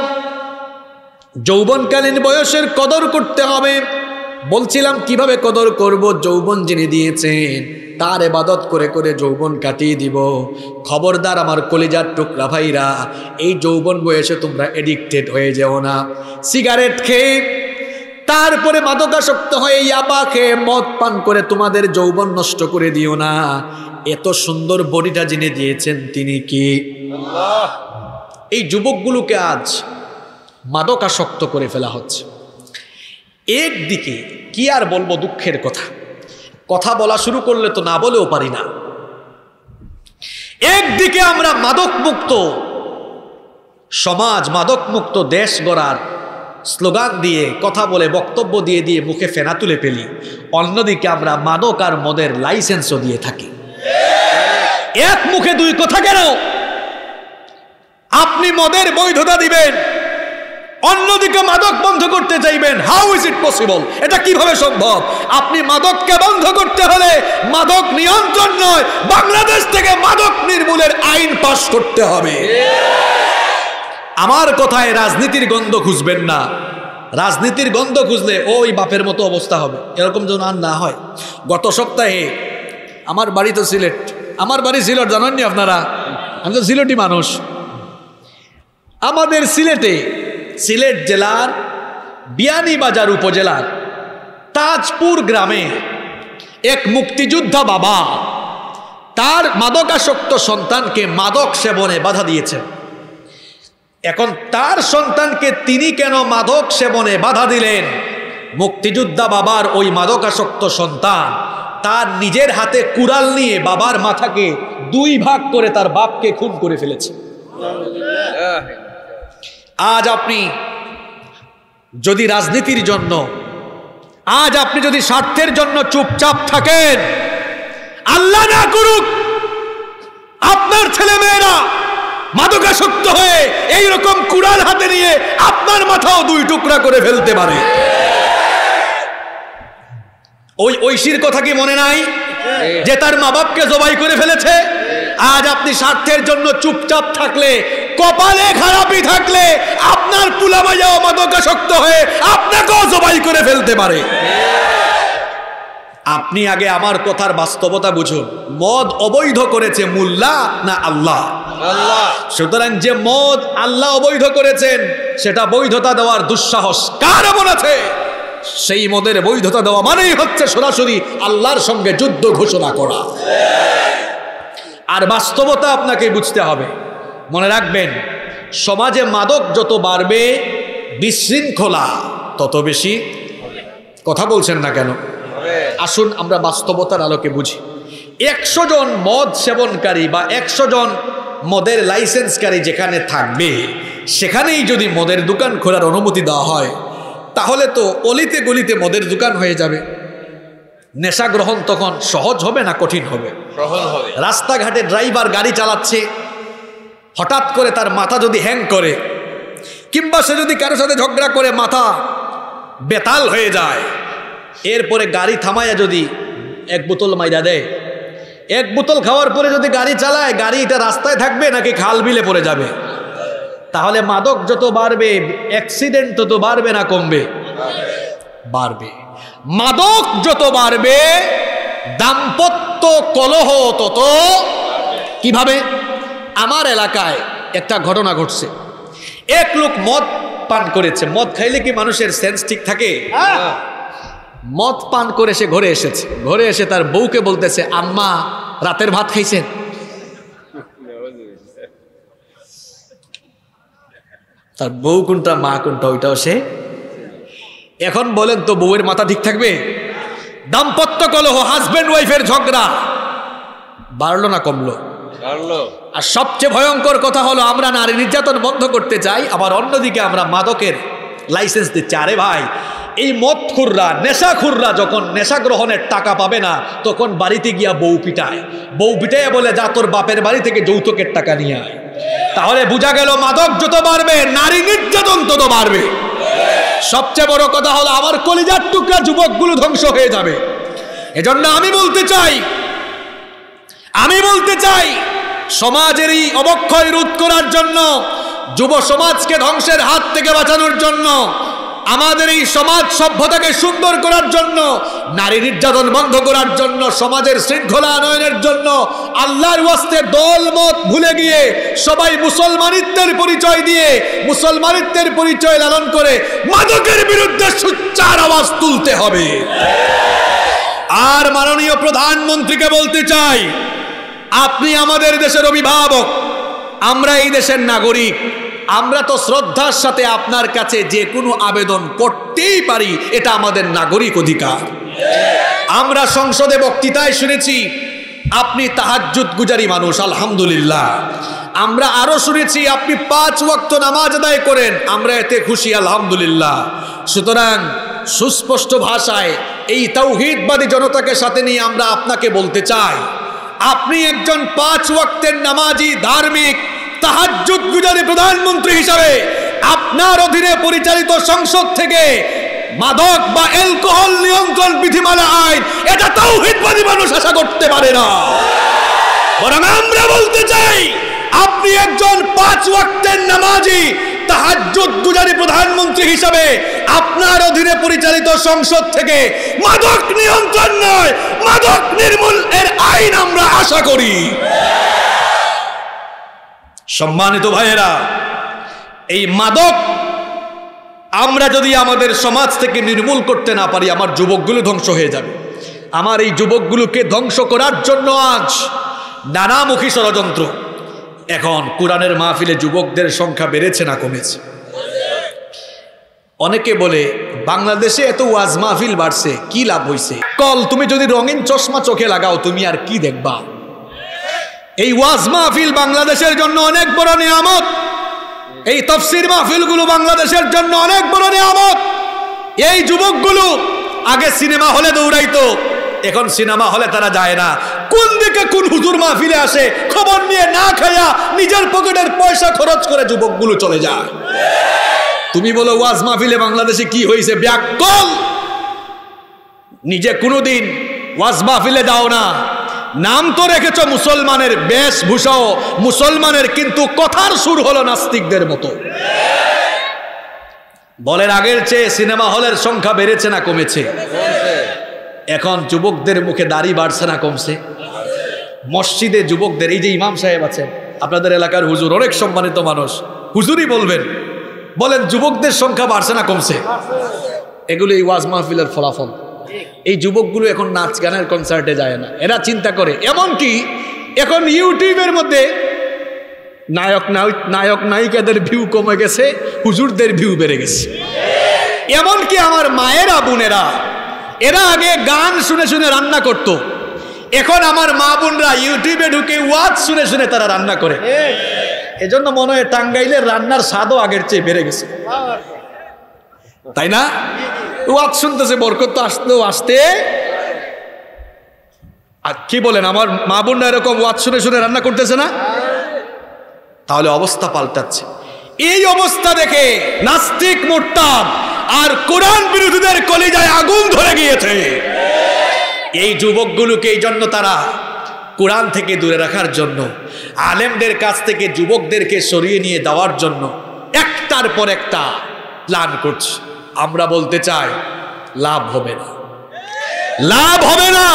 যৌবনকালীন বয়সের কদর করতে হবে। বলছিলাম কিভাবে কদর করব? যৌবন যিনি দিয়েছেন তার ইবাদত করে করে যৌবন কাটিয়ে দিব। খবরদার আমার কলিজার টুকরা ভাইরা, এই যৌবন বয়সে তোমরা এডিক্টেড হয়ে যেও না। সিগারেট খেয়ে, তারপরে মাদকাসক্ত হয়ে ইয়াবা খেয়ে মদ পান করে তোমাদের যৌবন নষ্ট করে দিও না। এত সুন্দর বডিটা যিনি দিয়েছেন তিনি কি? আল্লাহ। এই যুবকগুলোকে আজ মাদকাসক্ত করে ফেলা হচ্ছে। একদিকে কি আর বলবো, দুঃখের কথা, কথা বলা শুরু করলে তো না বলেও পারি না। একদিকে আমরা মাদক মুক্ত সমাজ, মাদক মুক্ত দেশ গড়ার স্লোগান দিয়ে, কথা বলে, বক্তব্য দিয়ে দিয়ে মুখে ফেনা তুলে ফেলি, অন্যদিকে আমরা মাদক আর মদের লাইসেন্সও দিয়ে থাকি। এক মুখে দুই কথা কেন? আপনি মদের বৈধতা দিবেন, অন্যদিকে মাদক বন্ধ করতে চাইবেন। How is it possible? এটা কিভাবে সম্ভব? আপনি মাদককে বন্ধ করতে হলে মাদক নিয়ন্ত্রণ নয়, বাংলাদেশ থেকে মাদক নির্মূলের আইন পাস করতে হবে। আমার কথায় রাজনীতির গন্ধ খুঁজবেন না। রাজনীতির গন্ধ খুঁজলে ওই বাপের মতো অবস্থা হবে, এরকম যেন আর না হয়। গত সপ্তাহে আমার বাড়ি তো সিলেট, আমার বাড়ি সিলেট জানেননি আপনারা, আমি তো সিলেটি মানুষ। আমাদের সিলেটে, সিলেট জেলার বিয়ানীবাজার উপজেলার তাজপুর গ্রামে এক মুক্তিযোদ্ধা বাবা তার মাদকাসক্ত সন্তানকে মাদক সেবনে বাধা দিয়েছেন। এখন তার সন্তানকে তিনি কেন মাদক সেবনে বাধা দিলেন? মুক্তিযোদ্ধা বাবার ওই মাদকাসক্ত সন্তান তার নিজের হাতে কুড়াল নিয়ে বাবার মাথাকে দুই ভাগ করে তার বাপকে খুন করে ফেলেছে। আজ আপনি যদি রাজনীতির জন্য, আজ আপনি যদি স্বার্থের জন্য চুপচাপ থাকেন, আল্লাহ না করুক আপনার ছেলে মেয়েরা মাদকাসক্ত হয়ে এইরকম কুড়াল হাতে নিয়ে আপনার মাথাও দুই টুকরা করে ফেলতে পারে। ওই ঐশীর কথা কি মনে নাই যে তার মা বাপকে জবাই করে ফেলেছে? আজ আপনি স্বার্থের জন্য চুপচাপ থাকলে, কপালে খারাপই থাকলে আপনার পুলামাইয়াও মাদকাসক্ত হয়ে আপনাকেও জবাই করে ফেলতে পারে। আপনি আগে আমার কথার বাস্তবতা বুঝুন। মদ অবৈধ করেছে মোল্লা না আল্লাহ? আল্লাহ। সুতরাং যে মদ আল্লাহ অবৈধ করেছেন সেটা বৈধতা দেওয়ার দুঃসাহস কার এমন আছে? সেই মদের বৈধতা দেওয়া মানেই হচ্ছে সরাসরি আল্লাহর সঙ্গে যুদ্ধ ঘোষণা করা। আর বাস্তবতা আপনাকে বুঝতে হবে। মনে রাখবেন, সমাজে মাদক যত বাড়বে বিশৃঙ্খলা তত বেশি। কথা বলছেন না কেন? আসুন আমরা বাস্তবতার আলোকে বুঝি। একশো জন মদ সেবনকারী বা একশো জন মদের লাইসেন্সকারী যেখানে থাকবে, সেখানেই যদি মদের দোকান খোলার অনুমতি দেওয়া হয়, তাহলে তো অলিতে গলিতে মদের দোকান হয়ে যাবে। নেশা গ্রহণ তখন সহজ হবে না কঠিন হবে? সহজ হবে। রাস্তাঘাটে ড্রাইভার গাড়ি চালাচ্ছে, হঠাৎ করে তার মাথা যদি হ্যাং করে, কিংবা সে যদি কারোর সাথে ঝগড়া করে মাথা বেতাল হয়ে যায়, এরপরে গাড়ি থামাইয়া যদি এক বোতল মাইরা দেয়, এক বোতল খাওয়ার পরে যদি গাড়ি চালায়, গাড়ি এটা রাস্তায় থাকবে নাকি খাল বিলে পড়ে যাবে? তাহলে মাদক যত বাড়বে অ্যাক্সিডেন্ট তত বাড়বে না কমবে? বাড়বে। মাদক যত বাড়বে দাম্পত্য কলহ তত কিভাবে? আমার এলাকায় একটা ঘটনা ঘটছে। এক লোক মদ পান করেছে। মদ খাইলে কি মানুষের সেন্স ঠিক থাকে? মদ পান করে সে ঘরে এসেছে। ঘরে এসে তার বউকে বলতেছে, আম্মা রাতের ভাত খাইছেন? তার বউ কোনটা মা কোনটা ওইটাও সে। এখন বলেন তো বউয়ের মাথা ঠিক থাকবে? দাম্পত্য কলহ, হাজবেন্ড ওয়াইফের ঝগড়া বাড়লো না কমলো? আর সবচেয়ে ভয়ঙ্কর কথা হলো, আমরা নারী নির্যাতন বন্ধ করতে চাই, আবার অন্যদিকে আমরা মাদকের লাইসেন্স দিচ্ছি। আরে ভাই, এই মদখুররা, নেশাখুররা যখন নেশা গ্রহণের টাকা পাবে না, তখন বাড়িতে গিয়া বউ পিটায়। বউ পিটায় বলে, যা তোর বাপের বাড়ি থেকে যৌতুকের টাকা নিয়ে আয়। তাহলে বোঝা গেল মাদক যত বাড়বে নারী নির্যাতন তত বাড়বে। সবচেয়ে বড় কথা হলো, আমার কলিজার টুকরা যুবকগুলো ধ্বংস হয়ে যাবে। এজন্য আমি বলতে চাই আমি বলতে চাই সমাজের এই অবক্ষয় রোধ করার জন্য, যুব সমাজকে ধ্বংসের হাত থেকে বাঁচানোর জন্য, আমাদের এই সমাজ সভ্যতাকে সুন্দর করার জন্য, নারী নির্যাতন বন্ধ করার জন্য, সমাজের শৃঙ্খলা আনয়নের জন্য, আল্লাহর ওয়াস্তে দল মত ভুলে গিয়ে সবাই মুসলমানিত্বের পরিচয় দিয়ে, মুসলমানিত্বের পরিচয় লালন করে মাদকের বিরুদ্ধে সোচ্চার আওয়াজ তুলতে হবে। আর মাননীয় প্রধানমন্ত্রীকে বলতে চাই, আপনি আমাদের দেশের অভিভাবক, আমরা এই দেশের নাগরিক। আমরা তো শ্রদ্ধার সাথে আপনার কাছে যে কোনো আবেদন করতেই পারি, এটা আমাদের নাগরিক অধিকার। আমরা সংসদে বক্তৃতায় শুনেছি আপনি তাহাজ্জুদ গুজারি মানুষ, আলহামদুলিল্লাহ। আমরা আরো শুনেছি আপনি পাঁচ ওয়াক্ত নামাজ আদায় করেন, আমরা এতে খুশি, আলহামদুলিল্লাহ। সুতরাং সুস্পষ্ট ভাষায় এই তাওহীদবাদী জনতাকে সাথে নিয়ে আমরা আপনাকে বলতে চাই, আপনি একজন পাঁচ ওয়াক্তের নামাজি, ধার্মিক, তাহাজ্জুদ গুজারি প্রধানমন্ত্রী হিসাবে আপনার অধীনে পরিচালিত সংসদ থেকে মাদক বা অ্যালকোহল নিয়ন্ত্রণ বিধিমালা আইন, এটা তাওহীদবাদী মানুষ আশা করতে পারে না। বরং আমরা বলতে চাই, আপনি একজন পাঁচ ওয়াক্তের নামাজি, তাহাজ্জুদ গুজারি প্রধানমন্ত্রী হিসাবে আপনার অধীনে পরিচালিত সংসদ থেকে মাদক নিয়ন্ত্রণ নয়, মাদক নির্মূল এর আইন আমরা আশা করি। সম্মানিত ভাইয়েরা, এই মাদক আমরা যদি আমাদের সমাজ থেকে নির্মূল করতে না পারি, আমার যুবকগুলো ধ্বংস হয়ে যাবে। আমার এই যুবকগুলোকে ধ্বংস করার জন্য আজ নানামুখী ষড়যন্ত্র। এখন কোরআনের মাহফিলে যুবকদের সংখ্যা বেড়েছে না কমেছে? অনেকে বলে বাংলাদেশে এত ওয়াজ মাহফিল বাড়ছে, কি লাভ হইছে? কল তুমি যদি রঙিন চশমা চোখে লাগাও, তুমি আর কি দেখবা? এই ওয়াজ মাহফিল বাংলাদেশের জন্য অনেক বড় নিয়ামত। এই তাফসীর মাহফিলগুলো বাংলাদেশের জন্য অনেক বড় নিয়ামত। এই যুবকগুলো আগে সিনেমা হলে দৌড়াইতো, এখন সিনেমা হলে তারা যায় না। কোন দিকে কোন হুজুর মাহফিলে আসে খবর নিয়ে না খায়া নিজের পকেটের পয়সা খরচ করে যুবকগুলো চলে যায়। তুমি বলো ওয়াজ মাহফিলে বাংলাদেশে কি হয়েছে? ব্যাককল। নিজে কোনোদিন ওয়াজ মাহফিলে যাও না, নাম তো রেখেছ মুসলমানের, বেশভূষাও মুসলমানের, কিন্তু কথার সুর হলো নাস্তিকদের মতো। বলেন আগের চেয়ে সিনেমা হলের সংখ্যা বেড়েছে না কমেছে? এখন যুবকদের মুখে দাড়ি বাড়ছে না কমছে? মসজিদে যুবকদের, এই যে ইমাম সাহেব আছেন আপনাদের এলাকার হুজুর, অনেক সম্মানিত মানুষ, হুজুরই বলবেন, বলেন যুবকদের সংখ্যা বাড়ছে না কমছে? এগুলো এই ওয়াজ মাহফিলের ফলাফল। এই যুবকগুলো এখন নাচ গানের কনসার্টে যায় না, এরা চিন্তা করে, এমনকি এখন ইউটিউবের মধ্যে নায়ক নায়ক নায়িকাদের ভিউ কমে গেছে, হুজুরদের ভিউ বেড়ে গেছে। এমনকি আমার মায়েরা বোনেরা এরা আগে গান শুনে শুনে রান্না করত, এখন আমার মা বোনরা ইউটিউবে ঢুকে ওয়াজ শুনে শুনে তারা রান্না করে। এজন্য মনে হয় টাঙ্গাইলের রান্নার স্বাদও আগের চেয়ে বেড়ে গেছে, তাই না? ওয়াজ শুনতেছে, বরকত তো আসতেও আসতে। আর কি বলেন, আমার মা বোনরা এরকম ওয়াজ শুনে শুনে রান্না করতেছে না? তাহলে অবস্থা পাল্টাচ্ছে। এই অবস্থা দেখে নাস্তিক মুরতাদ আর কোরআন বিরোধীদের কলিজায় আগুন ধরে গিয়েছে। এই যুবকগুলোকে এই জন্য তারা কোরআন থেকে দূরে রাখার জন্য, আলেমদের কাছ থেকে যুবকদেরকে সরিয়ে নিয়ে দেওয়ার জন্য একটার পর একটা প্ল্যান করছে। আমরা বলতে চাই লাভ হবে না, লাভ হবে না।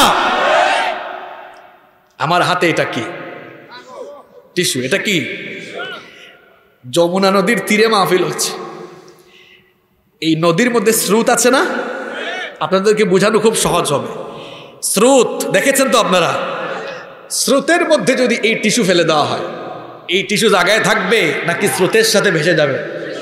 আমার হাতে এটা কি? টিস্যু। এটা কি? যমুনা নদীর তীরে মাহফিল হচ্ছে। এই নদীর মধ্যে স্রোত আছে না? আপনাদেরকে বোঝানো খুব সহজ হবে। স্রোত দেখেছেন তো আপনারা? স্রোতের মধ্যে যদি এই টিস্যু ফেলে দেওয়া হয়, এই টিস্যু জায়গায় থাকবে নাকি স্রোতের সাথে ভেসে যাবে?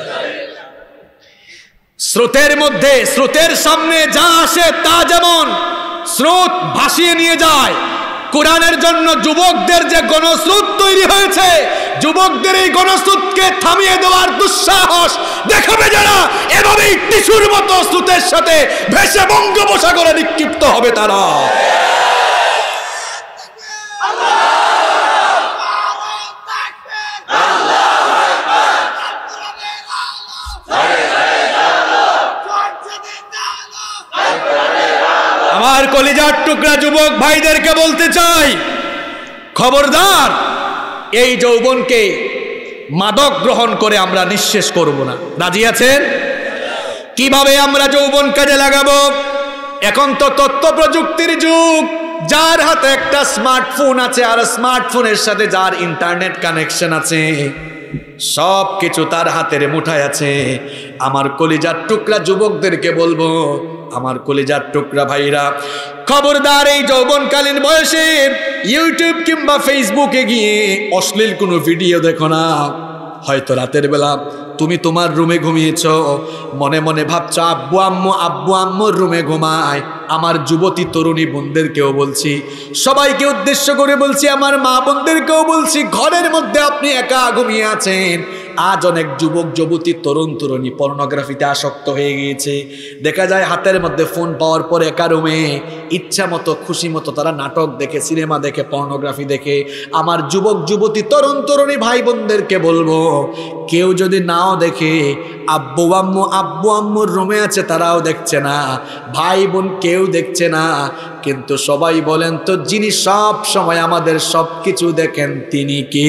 স্রোতের মধ্যে, স্রোতের সামনে যা আসে তা যেমন স্রোত ভাসিয়ে নিয়ে যায়, কোরআনের জন্য যুবকদের যে গণস্রোত তৈরি হয়েছে, যুবকদের এই গণস্রোতকে থামিয়ে দেওয়ার দুঃসাহস দেখাবে যারা, এভাবেই টিস্যুর মতো স্রোতের সাথে ভেসে বঙ্গোপসাগরে নিক্ষিপ্ত হবে তারা। আমার কলিজার টুকরা যুবক ভাইদেরকে বলতে চাই, খবরদার, এই যৌবনকে মাদক গ্রহণ করে আমরা নিঃশেষ করব না। রাজি আছেন? কিভাবে আমরা যৌবন কাজে লাগাবো? এখন তো তথ্য প্রযুক্তির যুগ। যার হাতে একটা স্মার্টফোন আছে আর স্মার্টফোনের সাথে যার ইন্টারনেট কানেকশন আছে, সব কিছু তার হাতের মুঠায় আছে। আমার কলিজার টুকরা যুবকদেরকে বলবো, আমার কলিজার টুকরা ভাইরা, খবরদার, এই যৌবনকালীন বয়সে ইউটিউব কিংবা ফেসবুকে গিয়ে অশ্লীল কোনো ভিডিও দেখো না। হয়তো রাতের বেলা তুমি তোমার রুমে ঘুমিয়েছ, মনে মনে ভাবছ আব্বু আম্মু আব্বু আম্মুর রুমে ঘুমায়। আমার যুবতী তরুণী বোনদেরকেও বলছি, সবাইকে উদ্দেশ্য করে বলছি, আমার মা বোনদেরকেও বলছি, ঘরের মধ্যে আপনি একা ঘুমিয়ে আছেন। আজ অনেক যুবক যুবতী তরুণ তরুণী পর্নোগ্রাফিতে আসক্ত হয়ে গিয়েছে। দেখা যায় হাতের মধ্যে ফোন পাওয়ার পরে একা রুমে ইচ্ছা মতো খুশি মতো তারা নাটক দেখে, সিনেমা দেখে, পর্নোগ্রাফি দেখে। আমার যুবক যুবতী তরুণ তরুণী ভাই বোনদেরকে বলবো, কেউ যদি নাও দেখে, আব্বু আম্মু আব্বু আম্মুর রুমে আছে তারাও দেখছে না, ভাই বোন কেউ দেখছে না, কিন্তু সবাই বলেন তো, যিনি সব সময় আমাদের সব কিছু দেখেন তিনি কে?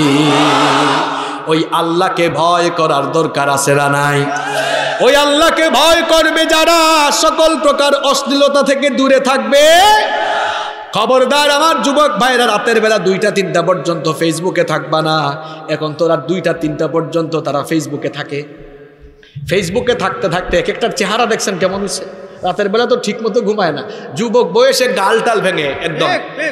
ওই আল্লাহকে ভয় করার দরকার আছে না নাই? ওই আল্লাহকে ভয় করবে যারা সকল প্রকার অশ্লীলতা থেকে দূরে থাকবে। খবরদার আমার যুবক ভাইরা, রাতের বেলা দুইটা তিনটা পর্যন্ত ফেসবুকে থাকবা না। এখন তো রাত দুইটা তিনটা পর্যন্ত তারা ফেসবুকে থাকে। ফেসবুকে থাকতে থাকতে এক একটার চেহারা দেখছেন কেমন হচ্ছে। রাতের বেলা তো ঠিক মতো ঘুমায় না, যুবক বয়সে গাল টাল ভেঙে একদম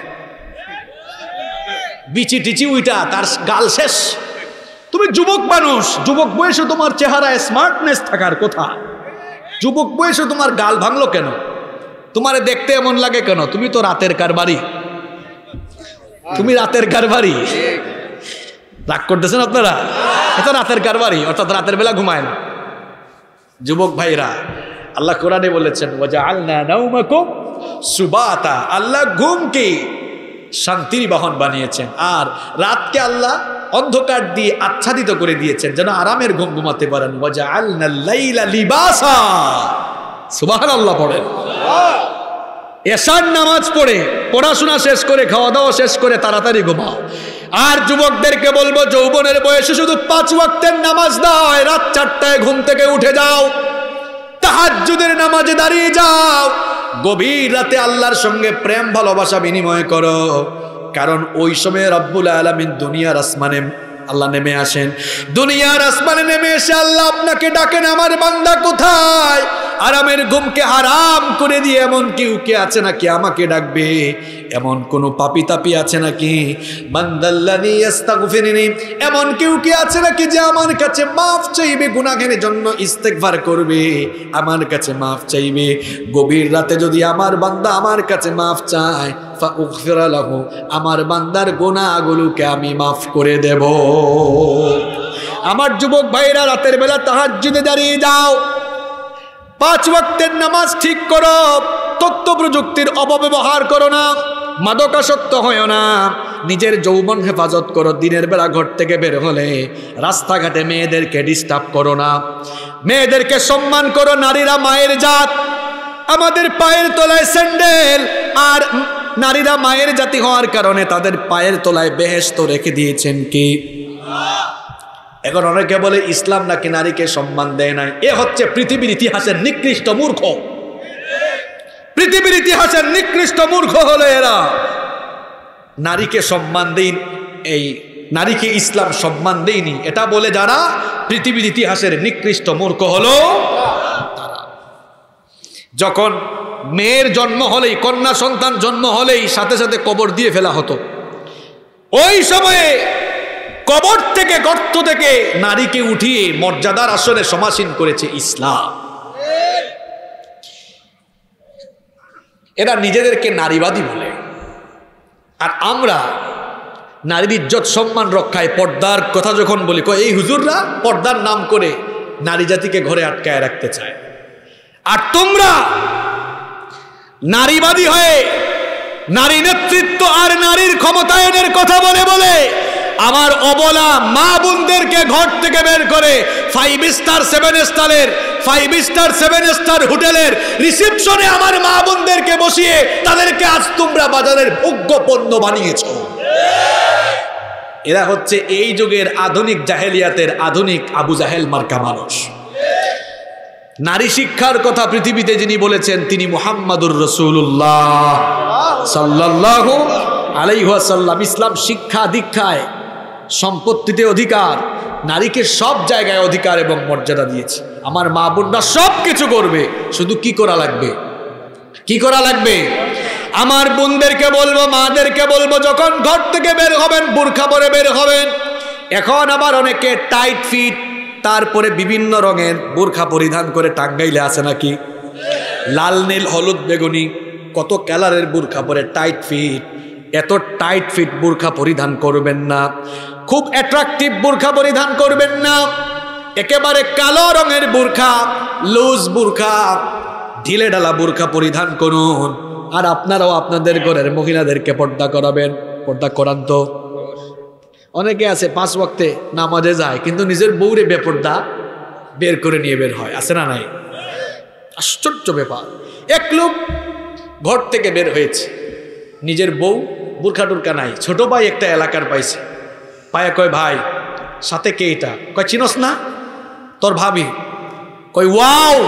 বিচি টিচি উইটা তার গাল শেষ। তুমি যুবক মানুষ, যুবক বয়সে তোমার চেহারায় স্মার্টনেস থাকার কথা, যুবক বয়সে তোমার গাল ভাঙলো কেন? তোমারে দেখতে এমন লাগে কেন? তুমি তো রাতের কারবারি, তুমি রাতের কারবারি। রাগ করতেছেন আপনারা? এটা রাতের কারবারি, অর্থাৎ রাতের বেলা ঘুমায় না। যুবক ভাইরা, আল্লাহ কোরআনে বলেছেন, ওয়াজআলনা নাওমাকুম সুবাতা, আল্লাহ ঘুমকে শান্তির বাহন বানিয়েছেন, আর রাতকে আল্লাহ অন্ধকার দিয়ে আচ্ছাদিত করে দিয়েছেন যেন আরামের ঘুম ঘুমাতে পারেন। ওয়াজআলনাল লাইলা লিবাসা, সুবহানাল্লাহ পড়েন। এশার নামাজ পড়ে, পড়াশোনা শেষ করে, খাওয়া দাওয়া শেষ করে তাড়াতাড়ি ঘুমাও। আর যুবকদেরকে বলবো, যৌবনের বয়সে শুধু পাঁচ ওয়াক্তের নামাজ নয়, রাত চারটায় ঘুম থেকে উঠে যাও, তাহাজ্জুদের নামাজে দাঁড়িয়ে যাও, গভীর রাতে আল্লাহর সঙ্গে প্রেম ভালোবাসা বিনিময় করো। কারণ ওই সময় রব্বুল আলামিন দুনিয়ার আসমানে আল্লাহ নেমে আসেন। দুনিয়ার আসমানে নেমে এসে আল্লাহ আপনাকে ডাকেন, আমার বান্দা কোথায়? আরামের ঘুমকে হারাম করে দিয়ে এমন কেউ কে আছে নাকি আমাকে ডাকবে? এমন কোন পাপী তাপী আছে নাকি? বান্দাল্লাযী ইস্তাগফিরুনি, এমন কেউ কি আছে নাকি যে আমার কাছে মাফ চাইবে, গুনাহের জন্য ইস্তেগফার করবে, আমার কাছে মাফ চাইবে? গভীর রাতে যদি আমার বান্দা আমার কাছে মাফ চায়, ফাউগফির লাহু, আমার বান্দার গুনাহগুলোকে আমি মাফ করে দেব। আমার যুবক ভাইরা, রাতের বেলা তাহাজ্জুদে দাঁড়িয়ে যাও, পাঁচ ওয়াক্তের নামাজ ঠিক করো, তথ্য প্রযুক্তির অপব্যবহার করো না, মাদকাসক্ত হয় না, নিজের যৌবন হেফাজত করো। দিনের বেলা ঘর থেকে বের হলে রাস্তাঘাটে মেয়েদেরকে ডিস্টার্ব করো না, মেয়েদেরকে সম্মান করো। নারীরা মায়ের জাত, আমাদের পায়ের তলায় স্যান্ডেল, আর নারীরা মায়ের জাতি হওয়ার কারণে তাদের পায়ের তলায় বেহেশত রেখে দিয়েছেন কি? এখন অনেকে বলে ইসলাম নাকি নারীকে সম্মান দেয় নাই। এ হচ্ছে পৃথিবীর ইতিহাসের নিকৃষ্ট মূর্খ। পৃথিবীর ইতিহাসের নিকৃষ্ট মূর্খ হলো এরা। নারীকে সম্মান দেন, এই নারীকে ইসলাম সম্মান দেয়নি, এটা বলে যারা পৃথিবীর ইতিহাসের নিকৃষ্ট মূর্খ হলো তারা। যখন মেয়ের জন্ম হলেই, কন্যা সন্তান জন্ম হলেই সাথে সাথে কবর দিয়ে ফেলা হতো। ওই সময়ে কবর থেকে, গর্ত থেকে নারীকে উঠিয়ে মর্যাদার আসনে সমাসীন করেছে ইসলাম। এরা নিজেদেরকে নারীবাদী বলে, আর আমরা নারীর ইজ্জত সম্মান রক্ষায় পর্দার কথা যখন বলি, কয় এই হুজুররা পর্দার নাম করে নারী জাতিকে ঘরে আটকায় রাখতে চায়। আর তোমরা নারীবাদী হয়ে নারী নেতৃত্ব আর নারীর ক্ষমতায়নের কথা বলে বলে আমার অবলা মা বোনদেরকে ঘর থেকে বের করে ফাইভ স্টার সেভেন স্টারের ফাইভ স্টার সেভেন স্টার হোটেলের রিসেপশনে আমার মা বোনদেরকে বসিয়ে তাদেরকে আজ তোমরা বাজারের ভোগ্য পণ্য বানিয়েছো। এরা হচ্ছে এই যুগের আধুনিক জাহেলিয়াতের আধুনিক আবু জাহেল মার্কা মানুষ। নারী শিক্ষার কথা পৃথিবীতে যিনি বলেছেন তিনি মুহাম্মাদুর রাসূলুল্লাহ সাল্লাল্লাহু আলাইহি ওয়াসাল্লাম। ইসলাম শিক্ষা দীক্ষায়, সম্পত্তিতে অধিকার, নারীকে সব জায়গায় অধিকার এবং মর্যাদা দিয়েছে। আমার মা বোনরা সব কিছু করবে, শুধু কি করা লাগবে? কি করা লাগবে? আমার বোনদেরকে বলবো, মাদেরকে বলবো, যখন ঘর থেকে বের হবেন বোরখা পরে বের হবেন। এখন আবার অনেকে টাইট ফিট, তারপরে বিভিন্ন রঙের বোরখা পরিধান করে টাঙ্গাইলে আছে নাকি, লাল নীল হলুদ বেগুনি কত কালারের বোরখা পরে টাইট ফিট। এত টাইট ফিট বোরখা পরিধান করবেন না, খুব অ্যাট্রাকটিভ বোরখা পরিধান করবেন না। একেবারে কালো রঙের বোরখা, লুজ বোরখা, ঢিলে ঢালা বোরখা পরিধান করুন। আর আপনারাও আপনাদের ঘরের মহিলাদেরকে পর্দা করাবেন। পর্দা করান তো। অনেকে আছে পাঁচ ওয়াক্তে নামাজে যায় কিন্তু নিজের বউরে বেপর্দা বের করে নিয়ে বের হয়, আছে না নাই? আশ্চর্য ব্যাপার। এক লোক ঘর থেকে বের হয়েছে, নিজের বউ বুরখা টুরকা নাই, ছোট ভাই একটা এলাকার পাইছে, পায়ে কয় ভাই সাথে কে এটা? কয় চিনস না? তোর ভাবি। কয় ওয়াও।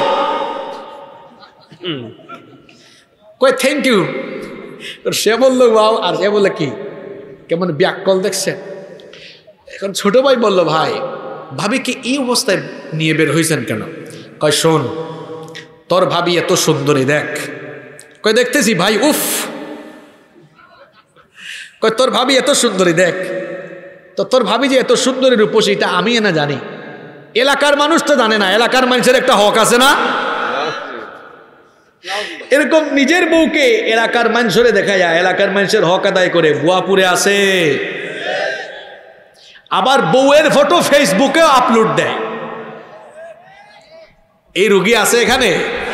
কয় থ্যাংক ইউ। সে বললো ওয়াও, আর সে বলে কি কেমন ব্যাককল দেখছে। এখন ছোট ভাই বলল ভাই ভাবি কি এই অবস্থায় নিয়ে বের হয়েছেন কেন? কয় শোন, তোর ভাবি এত সুন্দরী দেখ। কয় দেখতেছি ভাই। উফ। কয় তোর ভাবি এত সুন্দরী দেখ। তো তোর ভাবি যে এত সুন্দরী রূপসী এটা আমি না জানি, এলাকার মানুষ তো জানে না। এলাকার মানুষের একটা হক আছে না? এরকম নিজের বউকে এলাকার মানুষরে দেখা যায়, এলাকার মানুষের হক আদায় করে ভুয়াপুরে আছে। আবার বউয়ের ফটো ফেসবুকে আপলোড দেয়। এই রোগী আছে এখানে?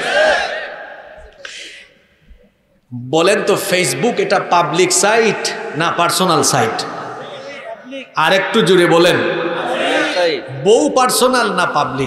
বলেন তো ফেসবুক এটা পাবলিক সাইট না পার্সোনাল সাইট? আর একটু জুড়ে বলেন, বউ পার্সোনাল না পাবলিক?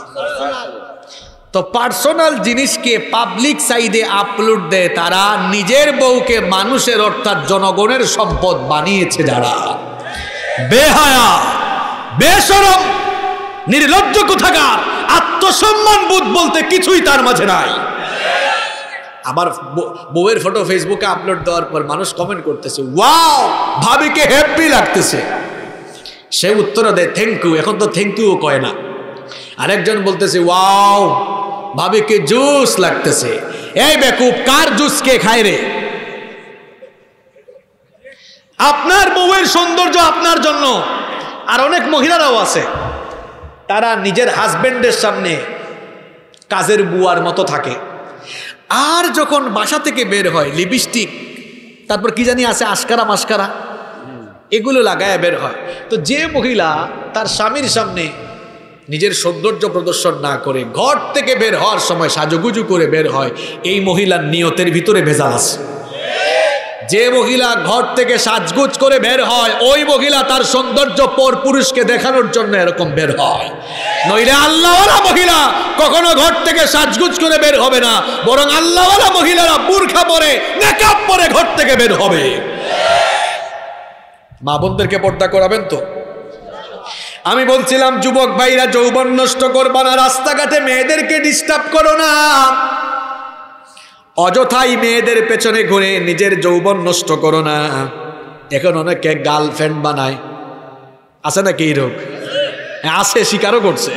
তো পার্সোনাল জিনিসকে পাবলিক সাইডে আপলোড দেয় তারা নিজের বউকে মানুষের অর্থাৎ জনগণের সম্পদ বানিয়েছে যারা। বেহায়া, বেশরম, নির্লজ্জ কোথাকার, আত্মসম্মান বোধ বলতে কিছুই তার মাঝে নাই। আবার বউয়ের ফটো ফেসবুকে আপলোড দেওয়ার পর মানুষ কমেন্ট করতেছে ওয়াও, ভাবিকে হ্যাপি লাগতেছে। সে উত্তর দেয় থ্যাংক ইউ। এখন তো থ্যাংক ইউ কয় না। আরেকজন বলতেছে ওয়াও, ভাবিকে জুস লাগতেছে। এই বেকুব, কার জুস কে খায় রে? আপনার বউয়ের সৌন্দর্য আপনার জন্য। আর অনেক মহিলারাও আছে, তারা নিজের হাজবেন্ডের সামনে কাজের বুয়ার মতো থাকে, আর যখন বাসা থেকে বের হয় লিপস্টিক, তারপর কি জানি আছে আস্কারা মাস্কারা, এগুলো লাগায় বের হয়। তো যে মহিলা তার স্বামীর সামনে নিজের সৌন্দর্য প্রদর্শন না করে ঘর থেকে বের হওয়ার সময় সাজুগুজু করে বের হয়, এই মহিলার নিয়তের ভিতরে ভেজাল আছে। যে মহিলা ঘর থেকে সাজগুজ করে বের হয়, ওই মহিলা তার সৌন্দর্য পর পুরুষকে দেখানোর জন্য এরকম বের হয়। নইলে আল্লাহওয়ালা মহিলা কখনো ঘর থেকে সাজগুজ করে বের হবে না, বরং আল্লাহওয়ালা মহিলারা বুরখা পরে নেকাব পরে ঘর থেকে বের হবে। মা বোনদেরকে পর্দা করাবেন তো। আমি বলছিলাম যুবক ভাইরা, যৌবন নষ্ট করবা না, রাস্তাঘাটে মেয়েদেরকে ডিস্টার্ব করো না, অযথাই মেয়েদের পেছনে ঘুরে নিজের যৌবন নষ্ট করো না। এখন অনেকে গার্লফ্রেন্ড বানায়, আছে নাকি এই রোগ? আছে, স্বীকারও করছে।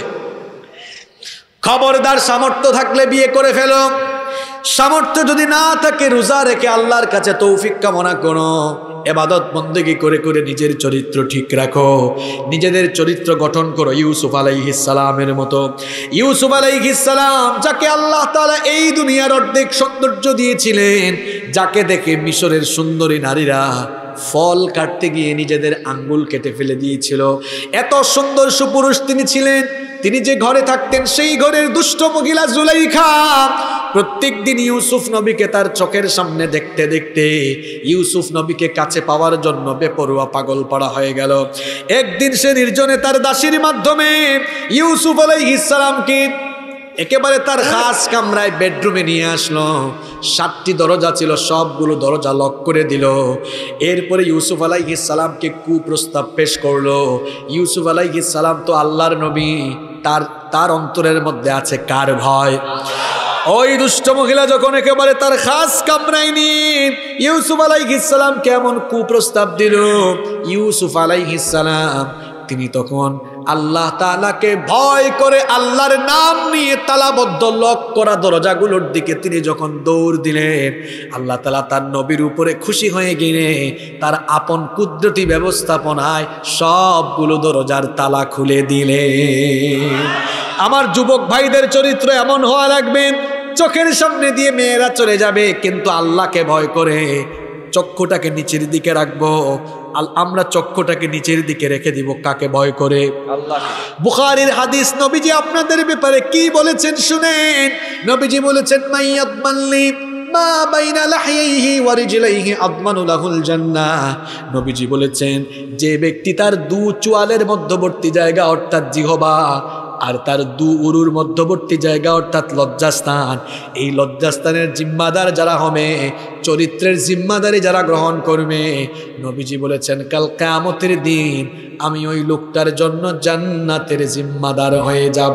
খবরদার, সামর্থ্য থাকলে বিয়ে করে ফেলো, সামর্থ্য যদি না থাকে রোজা রেখে আল্লাহর কাছে তৌফিক কামনা করো, ইবাদত বন্দেগী করে করে নিজের চরিত্র ঠিক রাখো, নিজেদের চরিত্র গঠন করো ইউসুফ আলাইহিস সালামের মতো। ইউসুফ আলাইহিস সালাম, যাকে আল্লাহ তাআলা এই দুনিয়ার অর্ধেক সৌন্দর্য দিয়েছিলেন, যাকে দেখে মিশরের সুন্দরী নারীরা ফল কাটতে গিয়ে নিজেদের আঙ্গুল কেটে ফেলে দিয়েছিল, এত সুন্দর সুপুরুষ তিনি ছিলেন। তিনি যে ঘরে থাকতেন সেই ঘরের দুষ্ট মহিলা জুলাইখা প্রত্যেক দিন ইউসুফ নবীকে তার চোখের সামনে দেখতে দেখতে ইউসুফ নবীকে কাছে পাওয়ার জন্য বেপরোয়া পাগল পাড়া হয়ে গেল। একদিন সে নির্জনে তার দাসীর মাধ্যমে ইউসুফ আলাইহিস সালামকে একেবারে তার খাস কামরায় বেডরুমে নিয়ে আসলো। সাতটি দরজা ছিল, সবগুলো দরজা লক করে দিল। এরপরে ইউসুফ আলাইহিস সালামকে কুপ্রস্তাব পেশ করলো। ইউসুফ আলাইহিস সালাম তো আল্লাহর নবী, তার তার অন্তরের মধ্যে আছে কার ভয়? ওই দুষ্ট মহিলা যখন একেবারে তার খাস কামরায় নিয়ে ইউসুফ আলাইহিস সালাম কেমন কুপ্রস্তাব দিল, ইউসুফ আলাইহিস সালাম তিনি তখন আল্লাহ তাআলাকে ভয় করে আল্লাহর নাম নিয়ে তালাবদ্ধ লক করা দরজাগুলোর দিকে তিনি যখন দৌড় দিলেন, আল্লাহ তাআলা তার নবীর উপরে খুশি হয়ে গিয়ে তার আপন কুদরতি ব্যবস্থাপনায় সবগুলো দরজার তালা খুলে দিলেন। আমার যুবক ভাইদের চরিত্র এমন হওয়া লাগবে, চোখের সামনে দিয়ে মেয়েরা চলে যাবে কিন্তু আল্লাহকে ভয় করে চক্ষুটাকে নিচের দিকে রাখবো। আমরা চক্ষুটাকে নিচের দিকে রেখে দিব কাকে ভয় করে? আল্লাহ। বুখারীর হাদিস, নবীজি আপনাদের ব্যাপারে কি বলেছেন শুনেন। নবীজি বলেছেন, মাইয়াদমানলি মা বাইনা লাহইহি ওয়া রিজলাইহি আদমানু লাহুল জান্নাহ। নবীজি বলেছেন, যে ব্যক্তি তার দু চোয়ালের মধ্যবর্তী জায়গা অর্থাৎ জিহবা আর তার দু উরুর মধ্যবর্তী জায়গা অর্থাৎ লজ্জাস্থান, এই লজ্জাস্থানের জিম্মাদার যারা হবে, চরিত্রের জিম্মাদারি যারা গ্রহণ করবে, নবীজি বলেছেন কাল কিয়ামতের দিন আমি ওই লোকটার জন্য জান্নাতের জিম্মাদার হয়ে যাব।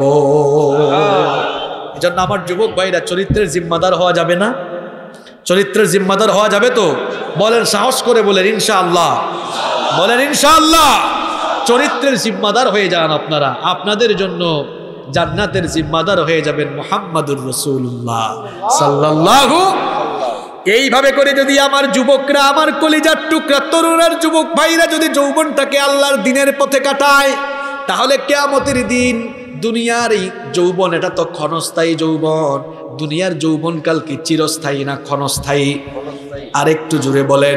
এজন্য আমার যুবক ভাইরা, চরিত্রের জিম্মাদার হওয়া যাবে না? চরিত্রের জিম্মাদার হওয়া যাবে তো? বলেন, সাহস করে বলেন ইনশাআল্লাহ, বলেন ইনশাআল্লাহ। চরিত্রের জিম্মাদার হয়ে যান আপনারা, আপনাদের জন্য জান্নাতের জিম্মাদার হয়ে যাবেন মুহাম্মাদুর রাসূলুল্লাহ সাল্লাল্লাহু। এইভাবে করে যদি আমার যুবকরা, আমার কলিজার টুকরা তরুণের যুবক ভাইরা যদি যৌবনটাকে আল্লাহর দ্বীনের পথে কাটায়, তাহলে কিয়ামতের দিন দুনিয়ার এই যৌবন, এটা তো ক্ষণস্থায়ী যৌবন। দুনিয়ার যৌবনকাল কি চিরস্থায়ী না ক্ষণস্থায়ী? আরেকটু জুড়ে বলেন।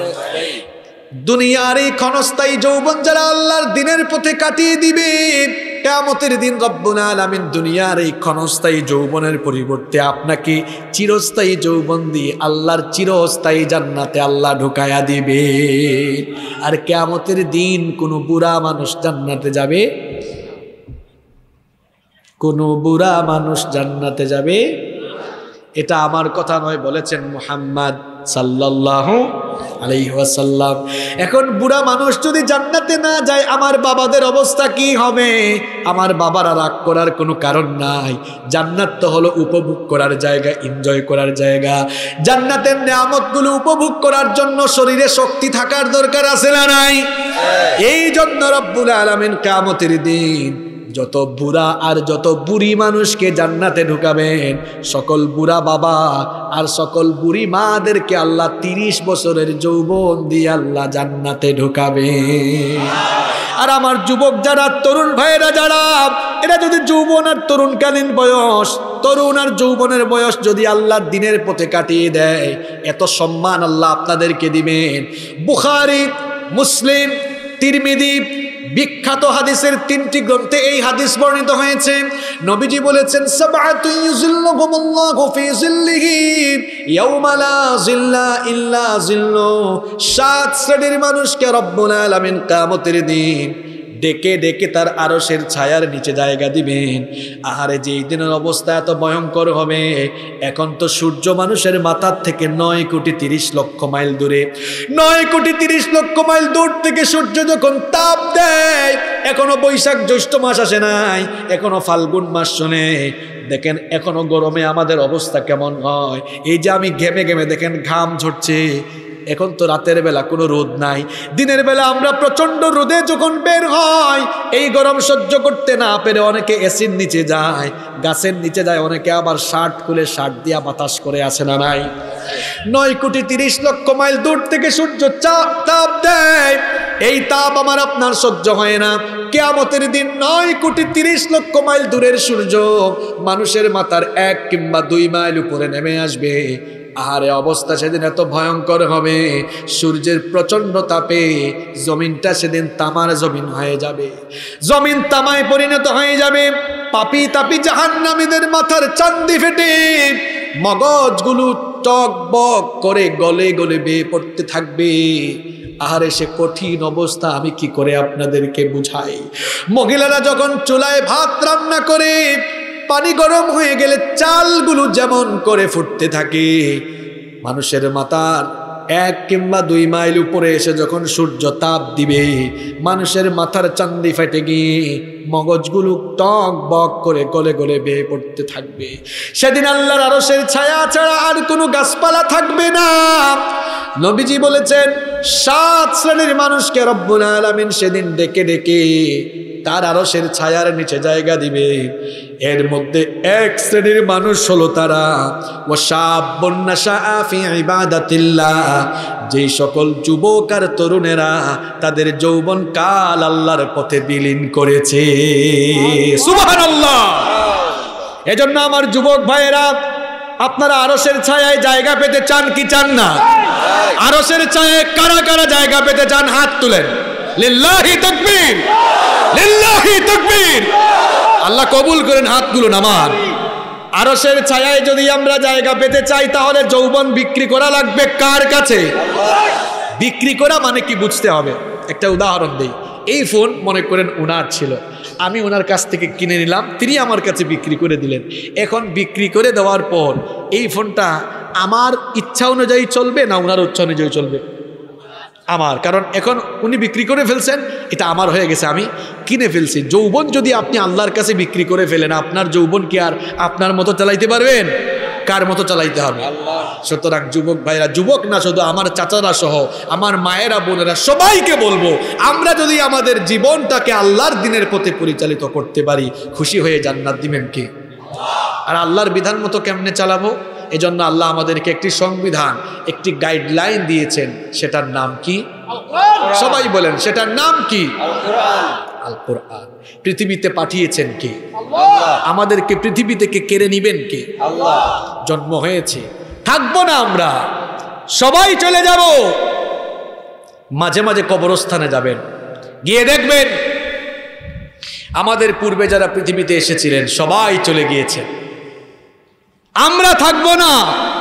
দুনিয়ার এই ক্ষণস্থায়ী যৌবন যারা আল্লাহর দ্বীনের পথে কাটিয়ে দিবে, কিয়ামতের দিন রব্বুল আলামিন দুনিয়ার এই ক্ষণস্থায়ী যৌবনের পরিবর্তে আপনাকে চিরস্থায়ী যৌবন দিয়ে আল্লাহর চিরস্থায়ী জান্নাতে আল্লাহ ঢুকায়া দিবে। আর কিয়ামতের দিন কোনো বুড়া মানুষ জান্নাতে যাবে? কোনো বুড়া মানুষ জান্নাতে যাবে? এটা আমার কথা নয়, বলেছেন মুহাম্মদ সাল্লাল্লাহু আলাইহি ওয়াসাল্লাম। এখন বুড়া মানুষ যদি জান্নাতে না যায়, আমার বাবাদের অবস্থা কি হবে? আমার বাবারা রাগ করার কোনো কারণ নাই। জান্নাত তো হলো উপভোগ করার জায়গা, এনজয় করার জায়গা। জান্নাতের নিয়ামতগুলো উপভোগ করার জন্য শরীরে শক্তি থাকার দরকার আছে না নাই? এই জন্য রব্বুল আলামিন কিয়ামতের দিন যত বুড়া আর যত বুড়ি মানুষকে জান্নাতে ঢুকাবেন, সকল বুড়া বাবা আর সকল বুড়ি মাদেরকে আল্লাহ তিরিশ বছরের যৌবন দিয়ে আল্লাহ জান্নাতে ঢুকাবেন। আর আমার যুবক যারা, তরুণ ভাইয়েরা যারা, এরা যদি যৌবন আর তরুণকালীন বয়স, তরুণ আর যৌবনের বয়স যদি আল্লাহর দিনের পথে কাটিয়ে দেয়, এত সম্মান আল্লাহ আপনাদেরকে দিবেন। বুখারী, মুসলিম, তিরমিজি বিখ্যাত হাদিসের তিনটি গ্রন্থে এই হাদিস বর্ণিত হয়েছে। নবীজি বলেছেন, সাবআতু ইউযিল্লুহুমুল্লাহু ফি যিল্লিহি ইয়াওমা লা যিল্লা ইল্লা যিল্লু। সাত শ্রেণীর মানুষকে রব্বুল আলামিন কিয়ামতের দিন ডেকে ডেকে তার আরশের ছায়ার নিচে জায়গা দিবেন। আহারে, যেই দিনের অবস্থা এত ভয়ঙ্কর হবে, এখন তো সূর্য মানুষের মাথার থেকে নয় কোটি তিরিশ লক্ষ মাইল দূরে, নয় কোটি তিরিশ লক্ষ মাইল দূর থেকে সূর্য যখন তাপ দেয়, এখনো বৈশাখ জ্যৈষ্ঠ মাস আসে নাই, এখনো ফাল্গুন মাস শোনে, দেখেন এখনো গরমে আমাদের অবস্থা কেমন হয়। এই যে আমি ঘেমে ঘেমে দেখেন ঘাম ঝরছে, এখন তো রাতের বেলা কোনো রোদ নাই, দিনের বেলা আমরা প্রচন্ড রোদে যখন বের হয়, এই গরম সহ্য করতে না পেরে অনেকে এসির নিচে যায়, গাছের নিচে যায়, অনেকে আবার শার্ট খুলে শার্ট দিয়া বাতাস করে আসে না নাই। নয় কোটি তিরিশ লক্ষ মাইল দূর থেকে সূর্য চাপ তাপ দেয়, এই তাপ আমার আপনার সহ্য হয় না। কিয়ামতের দিন নয় কোটি তিরিশ লক্ষ মাইল দূরের সূর্য মানুষের মাথার এক কিংবা দুই মাইল উপরে নেমে আসবে। আহারে, অবস্থা সেদিন এত ভয়ঙ্কর হবে, সূর্যের প্রচন্ড তাপে জমিনটা সেদিন তামার জমিন হয়ে যাবে, জমিন তামায় পরিণত হয়ে যাবে। পাপি তাপি জাহান্নামীদের মাথার চান্দি ফেটে মগজগুলো টকবক করে গলে গলে বেয়ে পড়তে থাকবে। আহারে, সে কঠিন অবস্থা আমি কি করে আপনাদেরকে বুঝাই। মহিলারা যখন চুলায় ভাত রান্না করে, পানি গরম হয়ে গেলে চালগুলো যেমন করে ফুটতে থাকে, মানুষের মাথার এক কিংবা দুই মাইল উপরে এসে যখন সূর্য তাপ দিবে, মানুষের মাথার চান্দি ফেটে গিয়ে মগজগুলো টক বক করে গলে গলে বেয়ে পড়তে থাকবে। সেদিন আল্লাহর আরশের ছায়া ছাড়া আর কোনো গাছপালা থাকবে না। নবীজি বলেছেন, সাত শ্রেণীর মানুষকে রব্বুল আলামিন সেদিন ডেকে ডেকে তার আরশের ছায়ার নিচে জায়গা দিবে। এর মধ্যে এক শ্রেণীর মানুষ হলো তারা, ওয়াশাবুন নাশাআ ফি ইবাদাতিল্লাহ, যেই সকল যুবক আর তরুণেরা তাদের যৌবন কাল আল্লাহর পথে বিলীন করেছে। সুবহানাল্লাহ। এজন্য আমার যুবক ভাইয়েরা, আপনারা আরশের ছায়ায় জায়গা পেতে চান কি চান না? আরশের ছায়ায় কারা কারা জায়গা পেতে চান? হাত তুলেন। লিল্লাহি তাকবীর, লিল্লাহি তাকবীর। আল্লাহ কবুল করেন হাতগুলো নামান। আরশের ছায়ায় যদি আমরা জায়গা পেতে চাই, তাহলে যৌবন বিক্রি করা লাগবে কার কাছে? বিক্রি করা মানে কি বুঝতে হবে। একটা উদাহরণ দেই। এই ফোন মনে করেন উনার ছিল, আমি ওনার কাছ থেকে কিনে নিলাম, তিনি আমার কাছে বিক্রি করে দিলেন। এখন বিক্রি করে দেওয়ার পর এই ফোনটা আমার ইচ্ছা অনুযায়ী চলবে না ওনার ইচ্ছা অনুযায়ী চলবে? আমার, কারণ এখন উনি বিক্রি করে ফেলছেন, এটা আমার হয়ে গেছে, আমি কিনে ফেলছি। যৌবন যদি আপনি আল্লাহর কাছে বিক্রি করে ফেলেন, আপনার যৌবন কি আর আপনার মতো চালাইতে পারবেন? কার মতো চালাইতে হবে? সুতরাং যুবক ভাইরা, যুবক না শুধু আমার চাচারা সহ আমার মায়েরা বোনেরা সবাইকে বলবো, আমরা যদি আমাদের জীবনটাকে আল্লাহর দিনের পথে পরিচালিত করতে পারি, খুশি হয়ে জান্নাত দিবেন কে? আর আল্লাহর বিধান মতো কেমনে চালাবো? এজন্য আল্লাহ আমাদেরকে একটি সংবিধান, একটি গাইডলাইন দিয়েছেন। সেটার নাম কি? সবাই বলেন, সেটার নাম কি? আল কোরআন। পৃথিবীতে পাঠিয়েছেন কে? আমাদেরকে পৃথিবী থেকে কেড়ে নিবেন কে? জন্ম হয়েছে, থাকবো না আমরা, সবাই চলে যাব। মাঝে মাঝে কবরস্থানে যাবেন, গিয়ে দেখবেন আমাদের পূর্বে যারা পৃথিবীতে এসেছিলেন সবাই চলে গিয়েছেন, আমরা থাকবো না,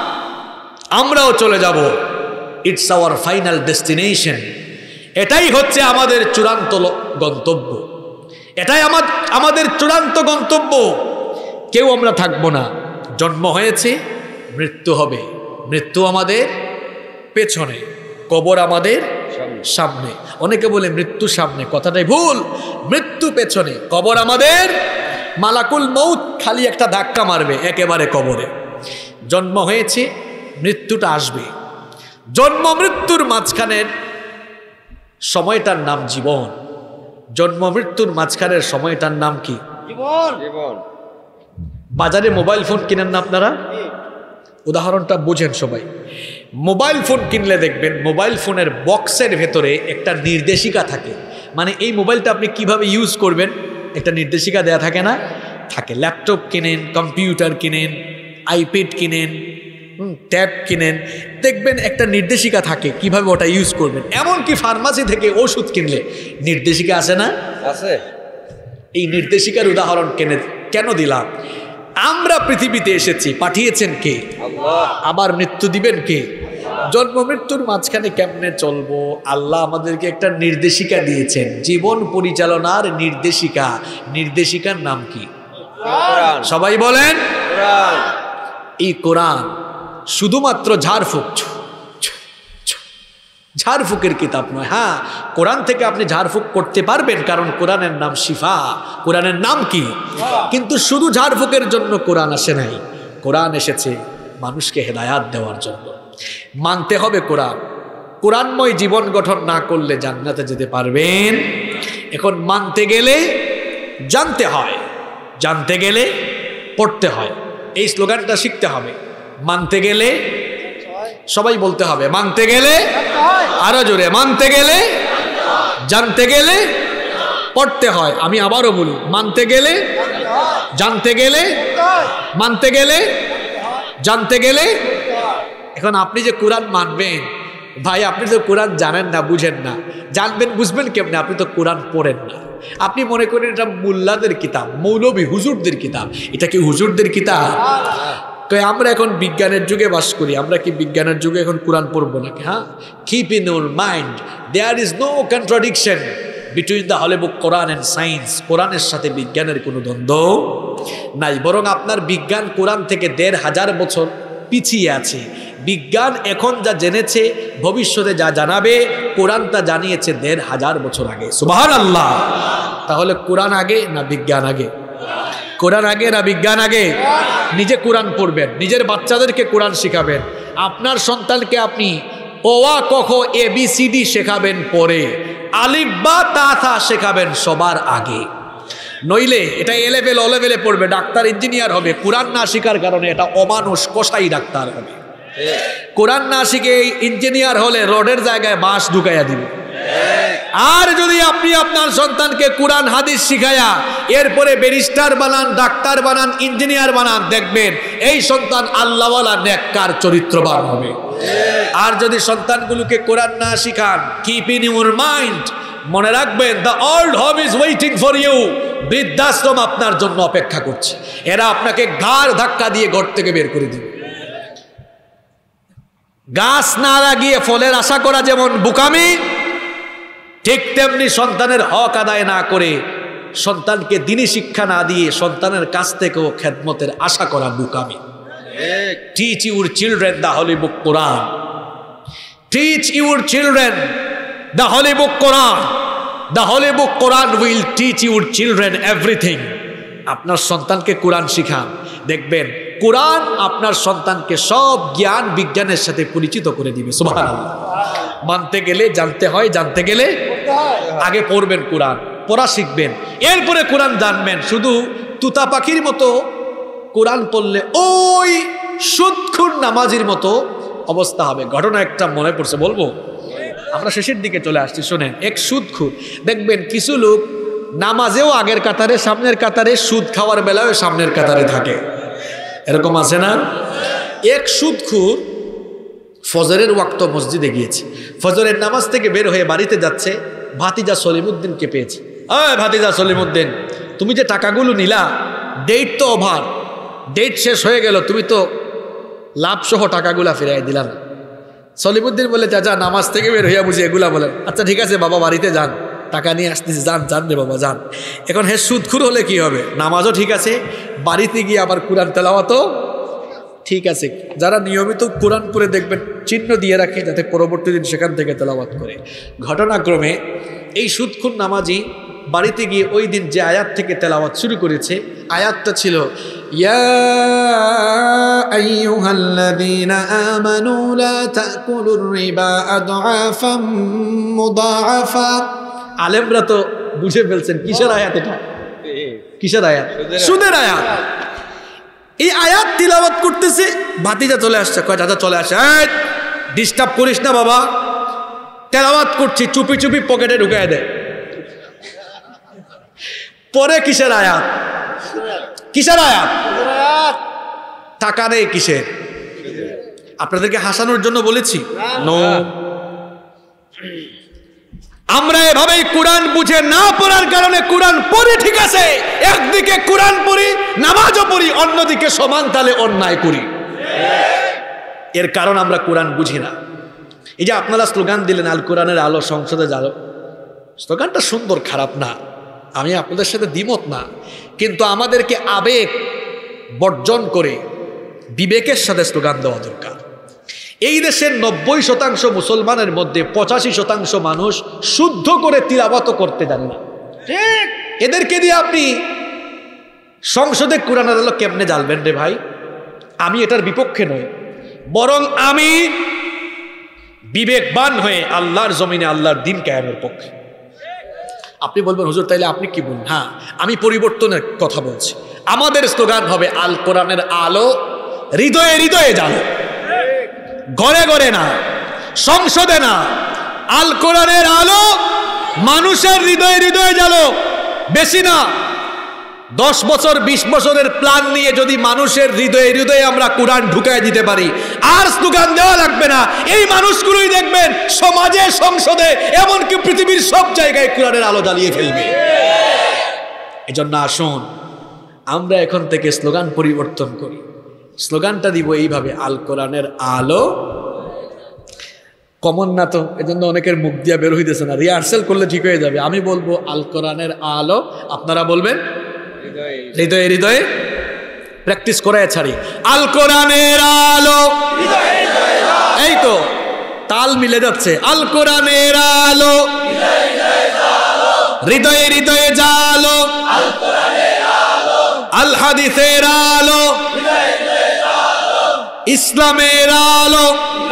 আমরাও চলে যাব। It's our final destination. এটাই হচ্ছে আমাদের চূড়ান্ত গন্তব্য, এটাই আমাদের চূড়ান্ত গন্তব্য। কেউ আমরা থাকবো না। জন্ম হয়েছে, মৃত্যু হবে, মৃত্যু আমাদের পেছনে, কবর আমাদের সামনে। অনেকে বলে মৃত্যু সামনে, কথাটাই ভুল। মৃত্যু পেছনে, কবর আমাদের। মালাকুল মউত খালি একটা ধাক্কা মারবে একেবারে কবরে। জন্ম হয়েছে, মৃত্যুটা আসবে। জন্ম মৃত্যুর মাঝখানের সময়টার নাম জীবন। জন্ম মৃত্যুর মাঝখানের সময়টার নাম কি? জীবন। জীবন। বাজারে মোবাইল ফোন কিনেন না আপনারা? উদাহরণটা বুঝেন সবাই। মোবাইল ফোন কিনলে দেখবেন মোবাইল ফোনের বক্সের ভেতরে একটা নির্দেশিকা থাকে, মানে এই মোবাইলটা আপনি কিভাবে ইউজ করবেন একটা নির্দেশিকা দেয়া থাকে না? থাকে। ল্যাপটপ কিনেন, কম্পিউটার কিনেন, আইপ্যাড কিনেন, ট্যাব কিনেন, দেখবেন একটা নির্দেশিকা থাকে কিভাবে ওটা ইউজ করবেন। এমনকি ফার্মাসি থেকে ওষুধ কিনলে নির্দেশিকা আছে না? আছে। এই নির্দেশিকার উদাহরণ কেন কেন দিলাম? আমরা পৃথিবীতে এসেছি, পাঠিয়েছেন কে? আল্লাহ। আবার মৃত্যু দিবেন কে? জন্ম মৃত্যুর মাঝখানে কেমনে চলবো? আল্লাহ আমাদেরকে একটা নির্দেশিকা দিয়েছেন, জীবন পরিচালনার নির্দেশিকা। নির্দেশিকার নাম কি? কোরআন। সবাই বলেন কোরআন। এই কোরআন শুধুমাত্র ঝাড়ফুঁক ঝাড়ফুঁকের কিতাব নয়। হ্যাঁ, কোরআন থেকে আপনি ঝাড়ফুঁক করতে পারবেন, কারণ কোরআনের নাম শিফা, কোরআনের নাম কি? কিন্তু শুধু ঝাড়ফুঁকের জন্য কোরআন আসে নাই, কোরআন এসেছে মানুষকে হেদায়াত দেওয়ার জন্য। মানতে হবে কোরআন। কোরআনময় জীবন গঠন না করলে জান্নাতে যেতে পারবেন? এখন মানতে গেলে জানতে হয়, জানতে গেলে পড়তে হয়। এই স্লোগানটা শিখতে হবে। মানতে গেলে, সবাই বলতে হবে, মানতে গেলে, আরো জোরে, মানতে গেলে, জানতে গেলে, পড়তে হয়। আমি আবারও বলি, মানতে গেলে, জানতে গেলে, মানতে গেলে, জানতে গেলে। এখন আপনি যে কোরআন মানবেন, ভাই আপনি তো কোরআন জানেন না, বুঝেন না, জানবেন বুঝবেন কেমনে? আপনি তো কোরআন পড়েন না। আপনি মনে করেন এটা মোল্লাদের কিতাব, মৌলবী হুজুরদের কিতাব। এটা কি হুজুরদের কিতাব? তো আমরা এখন বিজ্ঞানের যুগে বাস করি, আমরা কি বিজ্ঞানের যুগে এখন কোরআন পড়বো নাকি? হ্যাঁ, keep in your mind there is no contradiction between the holy book Quran and science. কোরআনের সাথে বিজ্ঞানের কোনো দ্বন্দ্ব নাই, বরং আপনার বিজ্ঞান কোরআন থেকে দেড় হাজার বছর পিছিয়ে আছে। বিজ্ঞান এখন যা জেনেছে, ভবিষ্যতে যা জানাবে, কোরআন তা জানিয়েছে দেড় হাজার বছর আগে। সুবহানাল্লাহ। তাহলে কোরআন আগে না বিজ্ঞান আগে? কোরআন আগে না বিজ্ঞান আগে? নিজে কোরআন পড়বেন, নিজের বাচ্চাদেরকে কোরআন শেখাবেন, আপনার সন্তানকে আপনি ওয়া কখ এ বি সি ডি শেখাবেন পরে, আলিফ বা তা থা শেখাবেন সবার আগে। নইলে এটা এ লেভেল ও লেভেলে পড়বে, ডাক্তার ইঞ্জিনিয়ার হবে, কোরআন না শেখার কারণে এটা অমানুষ কসাই ডাক্তার হবে। কোরআন না শিখে ইঞ্জিনিয়ার হলে রডের জায়গায় বাঁশ ঢুকাইয়া দিবে। আর যদি আপনি আপনার সন্তানকে কোরআন হাদিস শিখায়া এরপরে ব্যারিস্টার বানান, ডাক্তার বানান, ইঞ্জিনিয়ার বানান, দেখবেন এই সন্তান আল্লাহওয়ালা নেককার চরিত্রবান হবে। আর যদি সন্তানগুলোকে কোরআন না শিখান, কিপ ইন ইউর মাইন্ড, মনে রাখবেন the old home is waiting for you. বৃদ্ধাশ্রম আপনার জন্য অপেক্ষা করছে, এরা আপনাকে ঘাড় ধাক্কা দিয়ে ঘর থেকে বের করে দিবে। গাছ না লাগিয়ে ফলের আশা করা যেমন বোকামি, ঠিক তেমনি সন্তানের হক আদায় না করে, সন্তানকে দ্বীনি শিক্ষা না দিয়ে সন্তানের কাছ থেকেও খেদমতের আশা করা বোকামি। Teach your children the holy book Quran. Teach your children the holy book Quran. The holy book Quran will teach your children everything. আপনার সন্তানকে কোরআন শিখান, দেখবেন কোরআন আপনার সন্তানকে সব জ্ঞান বিজ্ঞানের সাথে পরিচিত করে দিবে। সুবহানাল্লাহ। মানতে গেলে জানতে হয়, জানতে গেলে আগে পড়বেন কোরআন, পড়া শিখবেন, এরপরে কোরআন জানবেন। শুধু তুতা পাখির মতো কোরআন পড়লে ওই সুদখোর নামাজির মতো অবস্থা হবে। ঘটনা একটা মনে পড়ছে, বলবো? আমরা শেষের দিকে চলে আসছি, শোনেন। এক সুদখোর, দেখবেন কিছু লোক নামাজেও আগের কাতারে, সামনের কাতারে, সুদ খাওয়ার বেলায় সামনের কাতারে থাকে, এরকম আছে না? এক সুদখোর ফজরের ওয়াক্ত মসজিদে গিয়েছে, ফজরের নামাজ থেকে বের হয়ে বাড়িতে যাচ্ছে, ভাতিজা সলিমুদ্দিনকে পেয়েছে। আয় ভাতিজা সলিমুদ্দিন, তুমি যে টাকাগুলো নিলা, ডেট তো ওভার, ডেট শেষ হয়ে গেল, তুমি তো লাভসহ টাকাগুলা ফিরাই দিলা না। সলিমুদ্দিন বলে, চাচা নামাজ থেকে বের হইয়া বুঝি এগুলা বলেন। আচ্ছা ঠিক আছে বাবা, বাড়িতে যান, টাকা নিয়ে আসতেছি, যান যান রে বাবা যান। এখন হে সুদখোর হলে কি হবে? নামাজও ঠিক আছে, বাড়িতে গিয়ে আবার কোরআন তেলাওয়াতও ঠিক আছে। যারা নিয়মিত কোরআন পড়ে দেখবেন চিহ্ন দিয়ে রাখে, যাতে পরবর্তী দিন সেখান থেকে তেলাওয়াত করে। ঘটনাক্রমে এই সুদখোর নামাজি বাড়িতে গিয়ে ওই দিন যে আয়াত থেকে তেলাওয়াত শুরু করেছে, আয়াতটা ছিল ইয়া আইয়ুহাল্লাযীনা আমানু লা তাকুলুর রিবা আদআফাম মুদাআফা। আলেমরা তো বুঝে ফেলছেন কিসের আয়াত এটা? কিসের আয়াত? সুদের আয়াত। এই আয়াত তিলাওয়াত করতেছে, ভাতিজা চলে আসছে, কয় দাদা চলে আসে, ডিস্টার্ব করিস না বাবা, তেলাওয়াত করছি, চুপি চুপি পকেটে ঢুকায় দেয়। পরে কিসের আয়াত? কিসের আয়াত? টাকা নেই কিসের? আপনাদেরকে হাসানোর জন্য বলেছি? নো। আমরা এভাবেই কোরআন বুঝে না পড়ার কারণে কোরআন পড়ি ঠিক আছে, একদিকে কোরআন পড়ি, নামাজও পড়ি, অন্যদিকে সমান তালে অন্যায় করি। এর কারণ আমরা কোরআন বুঝি না। এই যে আপনারা স্লোগান দিলেন আল কোরআনের আলো সংসদে যাও, স্লোগানটা সুন্দর, খারাপ না, আমি আপনাদের সাথে দ্বিমত না, কিন্তু আমাদেরকে আবেগ বর্জন করে বিবেকের সাথে স্লোগান দেওয়া দরকার। এই দেশের নব্বই শতাংশ মুসলমানের মধ্যে পঁচাশি শতাংশ মানুষ শুদ্ধ করে তিলাওয়াত করতে জানে না। ঠিক, এদেরকে দিয়ে আপনি সংসদে কোরআনের আলো কেমনে জ্বালবেন রে ভাই? আমি এটার বিপক্ষে নই, বরং আমি বিবেকবান হয়ে আল্লাহর জমিনে আল্লাহর দিন কায়েমের পক্ষে। আপনি বলবেন হুজুর তাইলে আপনি কি বলেন? হ্যাঁ, আমি পরিবর্তনের কথা বলছি। আমাদের স্লোগান হবে আল কোরআনের আলো হৃদয়ে হৃদয়ে জ্বালো, ঘরে ঘরে না, সংসদে না, আল কোরআনের আলো মানুষের হৃদয়ে হৃদয়ে জ্বালো। বেশি না, দশ বছর বিশ বছরের প্ল্যান নিয়ে যদি মানুষের হৃদয়ে হৃদয়ে আমরা কোরআন ঢুকায় দিতে পারি, আর স্লোগান দেওয়া লাগবে না। এই মানুষগুলোই দেখবেন সমাজে, সংসদে, এমনকি পৃথিবীর সব জায়গায় কোরআনের আলো জ্বালিয়ে ফেলবে। এজন্য আসুন আমরা এখন থেকে স্লোগান পরিবর্তন করি। স্লোগানটা দিব এইভাবে, আল কোরআনের আলো। কমন না তো, এজন্য অনেকের মুখ দিয়া বের হইতেছে না, রিহার্সেল করলে ঠিক হয়ে যাবে। আমি বলবো আল কোরআনের আলো, আপনারা বলবেন হৃদয়ে হৃদয়ে। প্র্যাকটিস করে ছাড়ি, আল কোরআনের আলো, এই তো তাল মিলে যাচ্ছে। আল কোরআনের আলো হৃদয়ে হৃদয়ে জালো, আল হাদিসের আলো ইসলামের আলো।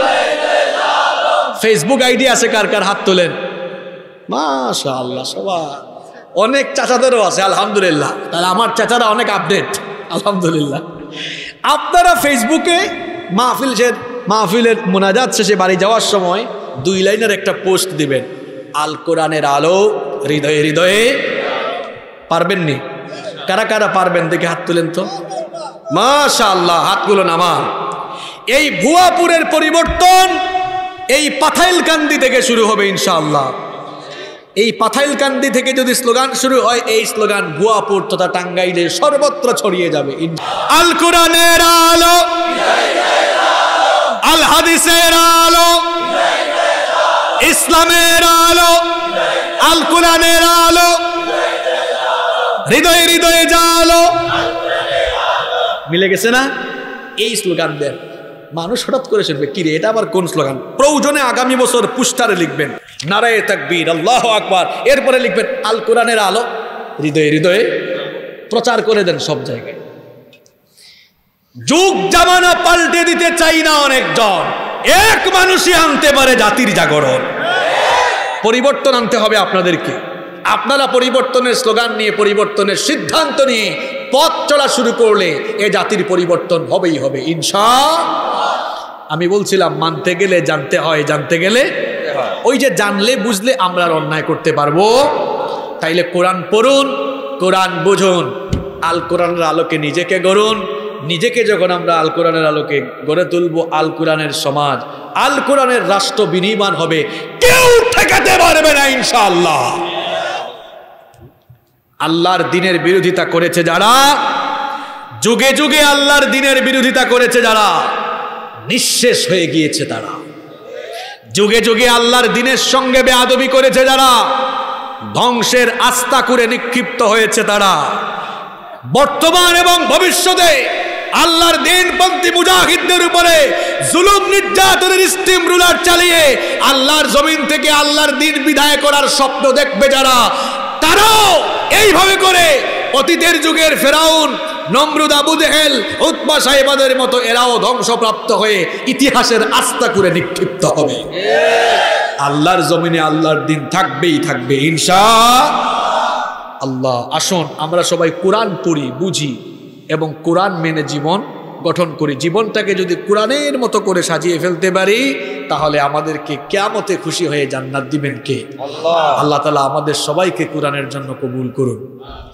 ফেসবুক আইডি আছে কার কার? হাত তোলেন। মাশাআল্লাহ, সবাই, অনেক চাচাদেরও আছে, আলহামদুলিল্লাহ। তাহলে আমার চাচারা অনেক আপডেট, আলহামদুলিল্লাহ। আপনারা ফেসবুকে মাহফিল মাহফিলের মোনাজাত শেষে বাড়ি যাওয়ার সময় দুই লাইনের একটা পোস্ট দিবেন, আল কোরআনের আলো হৃদয়ে হৃদয়ে। পারবেন নি? কারা কারা পারবেন দেখে হাত তুলেন তো। মাশাআল্লাহ, হাতগুলো নামা। এই ভুয়াপুরের পরিবর্তন এই পাথাইলকান্দি থেকে শুরু হবে ইনশাআল্লাহ। এই পাথাইলকান্দি থেকে যদি স্লোগান শুরু হয়, এই স্লোগান ভুয়াপুর তথা টাঙ্গাইলে সর্বত্র ছড়িয়ে যাবে। আল কোরআনের আলো, আল হাদিসের আলো, ইসলামের আলো, আল কোরআনের আলো হৃদয়ে হৃদয়ে জালো। মিলে গেছে না? এই স্লোগান দেন, মানুষ হঠাৎ করে শুনবে, কিরে এটা আবার কোন স্লোগান? প্রয়োজনে আগামী বছর পুস্টারে লিখবেন নারায়ে তাকবীর, আল্লাহু আকবার, এরপরে লিখবেন আল কোরআনের আলো হৃদয়ে হৃদয়ে। প্রচার করে দেন সব জায়গায়। যুগ জামানা পাল্টে দিতে চাই না অনেকজন, এক মানুষই আনতে পারে জাতির জাগরণ। পরিবর্তন আনতে হবে আপনাদেরকে। আপনারা পরিবর্তনের স্লোগান নিয়ে, পরিবর্তনের সিদ্ধান্ত নিয়ে পথ চলা শুরু করলে এ জাতির পরিবর্তন হবেই হবে ইনশাআল্লাহ। আমি বলছিলাম মানতে গেলে জানতে হয়, জানতে গেলে ওই যে জানলে বুঝলে আমরা আর অন্যায় করতে পারবো। তাইলে কোরআন পড়ুন, কোরআন বুঝুন, আল কোরআনের আলোকে নিজেকে গড়ুন। নিজেকে যখন আমরা আল কোরআনের আলোকে গড়ে তুলবো, আল কোরআনের সমাজ, আল কোরআনের রাষ্ট্র বিনির্মাণ হবে, কেউ ঠেকাতে পারবে না ইনশাআল্লাহ। আল্লাহর দিনের বিরোধিতা করেছে যারা, যুগে যুগে আল্লাহর দিনের বিরোধিতা করেছে যারা, নিঃশেষ হয়ে গিয়েছে তারা। যুগে যুগে আল্লাহর দিনের সঙ্গে বেয়াদবি করেছে যারা, ধ্বংসের আস্থা করে নিক্ষিপ্ত হয়েছে তারা। বর্তমান এবং ভবিষ্যতে আল্লাহর দিনপন্থী মুজাহিদদের উপরে জুলুম নির্যাতনের স্টিম রুলার চালিয়ে আল্লাহর জমিন থেকে আল্লাহর দিন বিদায় করার স্বপ্ন দেখবে যারা, তারাও এইভাবে করে অতীতের যুগের ফেরাউন, নমরুদ, আবু জেহেল, উতবা সাহেবাদের মতো এরাও ধ্বংসপ্রাপ্ত হয়ে ইতিহাসের আস্থা করে নিক্ষিপ্ত হবে। আল্লাহর জমিনে আল্লাহর দিন থাকবেই থাকবে ইনশাআল্লাহ। আল্লাহ আসুন আমরা সবাই কোরআন পড়ি, বুঝি এবং কোরআন মেনে জীবন গঠন করি। জীবনটাকে যদি কোরআনের মতো করে সাজিয়ে ফেলতে পারি তাহলে আমাদেরকে কিয়ামতে খুশি হয়ে জান্নাত দিবেন কে? আল্লাহ। আল্লাহ তাআলা আমাদের সবাইকে কোরআনের জন্য কবুল করুন।